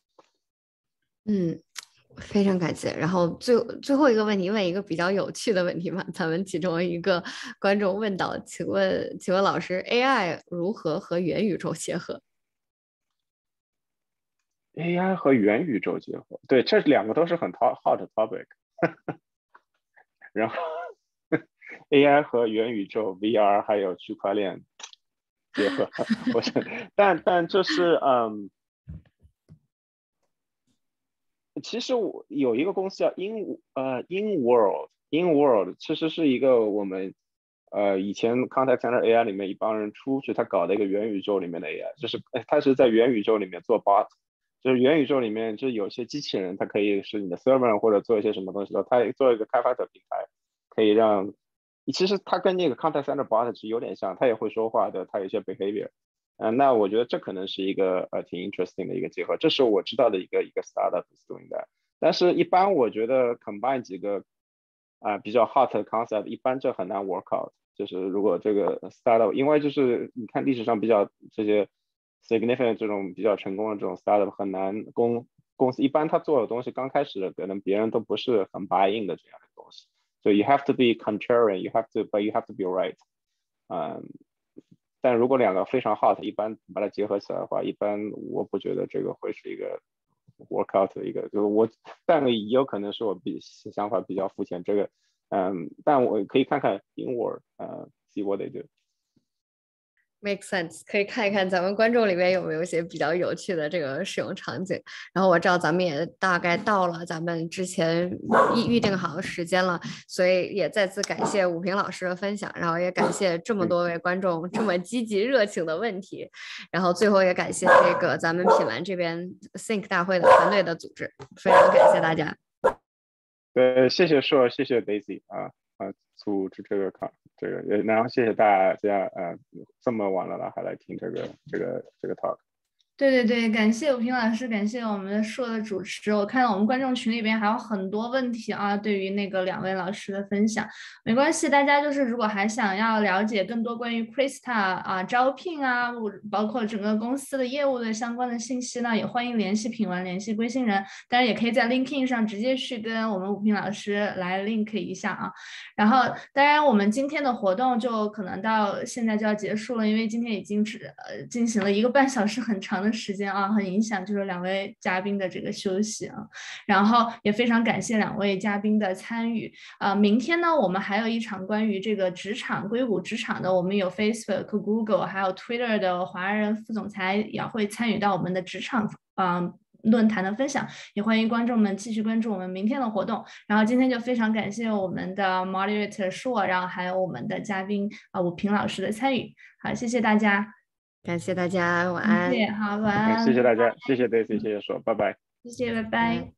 值。 非常感谢。然后最后一个问题，问一个比较有趣的问题吧。咱们其中一个观众问到，请问老师 ，AI 如何和元宇宙结合 ？AI 和元宇宙结合，对，这两个都是很 hot topic 。然后 AI 和元宇宙 VR 还有区块链结合，我想，但就是其实我有一个公司叫 InWorld， 其实是一个我们以前 Contact Center AI 里面一帮人出去，他搞的一个元宇宙里面的 AI， 就是他是在元宇宙里面做 bot， 就是元宇宙里面就有些机器人，它可以是你的 server 或者做一些什么东西的，它做一个开发者平台，可以让其实它跟那个 Contact Center bot 是有点像，它也会说话的，它有一些 behavior。那我觉得这可能是一个挺 interesting 的一个结合，这是我知道的一个 startup is doing that。但是一般我觉得 combine 几个比较 hot 的 concept， 一般这很难 work out。就是如果这个 startup， 因为就是你看历史上比较这些 significant 这种比较成功的这种 startup 很难公司一般他做的东西刚开始可能别人都不是很 buy in 的这样的东西。So you have to be contrarian, but you have to be right。但如果两个非常 hot， 一般把它结合起来的话，一般我不觉得这个会是一个 workout 的一个，就是但也有可能是我想法比较肤浅，这个但我可以看看 InWorld see what they do。Make sense， 可以看一看咱们观众里面有没有一些比较有趣的这个使用场景。然后我知道咱们也大概到了咱们之前预定好的时间了，所以也再次感谢武平老师的分享，然后也感谢这么多位观众这么积极热情的问题，然后最后也感谢这个咱们品玩这边 Think 大会的团队的组织，非常感谢大家。 对，谢谢硕，谢谢 Daisy 组织这个然后谢谢大家这么晚了还来听这个 talk。 对，感谢武平老师，感谢我们的硕的主持。我看到我们观众群里边还有很多问题啊，对于那个两位老师的分享，没关系，大家就是如果还想要了解更多关于 Krista 招聘包括整个公司的业务的相关的信息呢，也欢迎联系品玩，联系归心人，当然也可以在 LinkedIn 上直接去跟我们武平老师来 link 一下啊。然后当然我们今天的活动就可能到现在就要结束了，因为今天已经进行了1个半小时很长的时间很影响就是2位嘉宾的这个休息然后也非常感谢2位嘉宾的参与明天呢我们还有一场关于这个硅谷职场的，我们有 Facebook、Google 还有 Twitter 的华人副总裁也会参与到我们的职场论坛的分享，也欢迎观众们继续关注我们明天的活动。然后今天就非常感谢我们的 moderator 硕，然后还有我们的嘉宾武平老师的参与。好，谢谢大家， 感谢大家，晚安。 好，晚安， 谢谢大家，谢谢 Daisy，谢谢硕，拜拜。 谢谢，拜拜。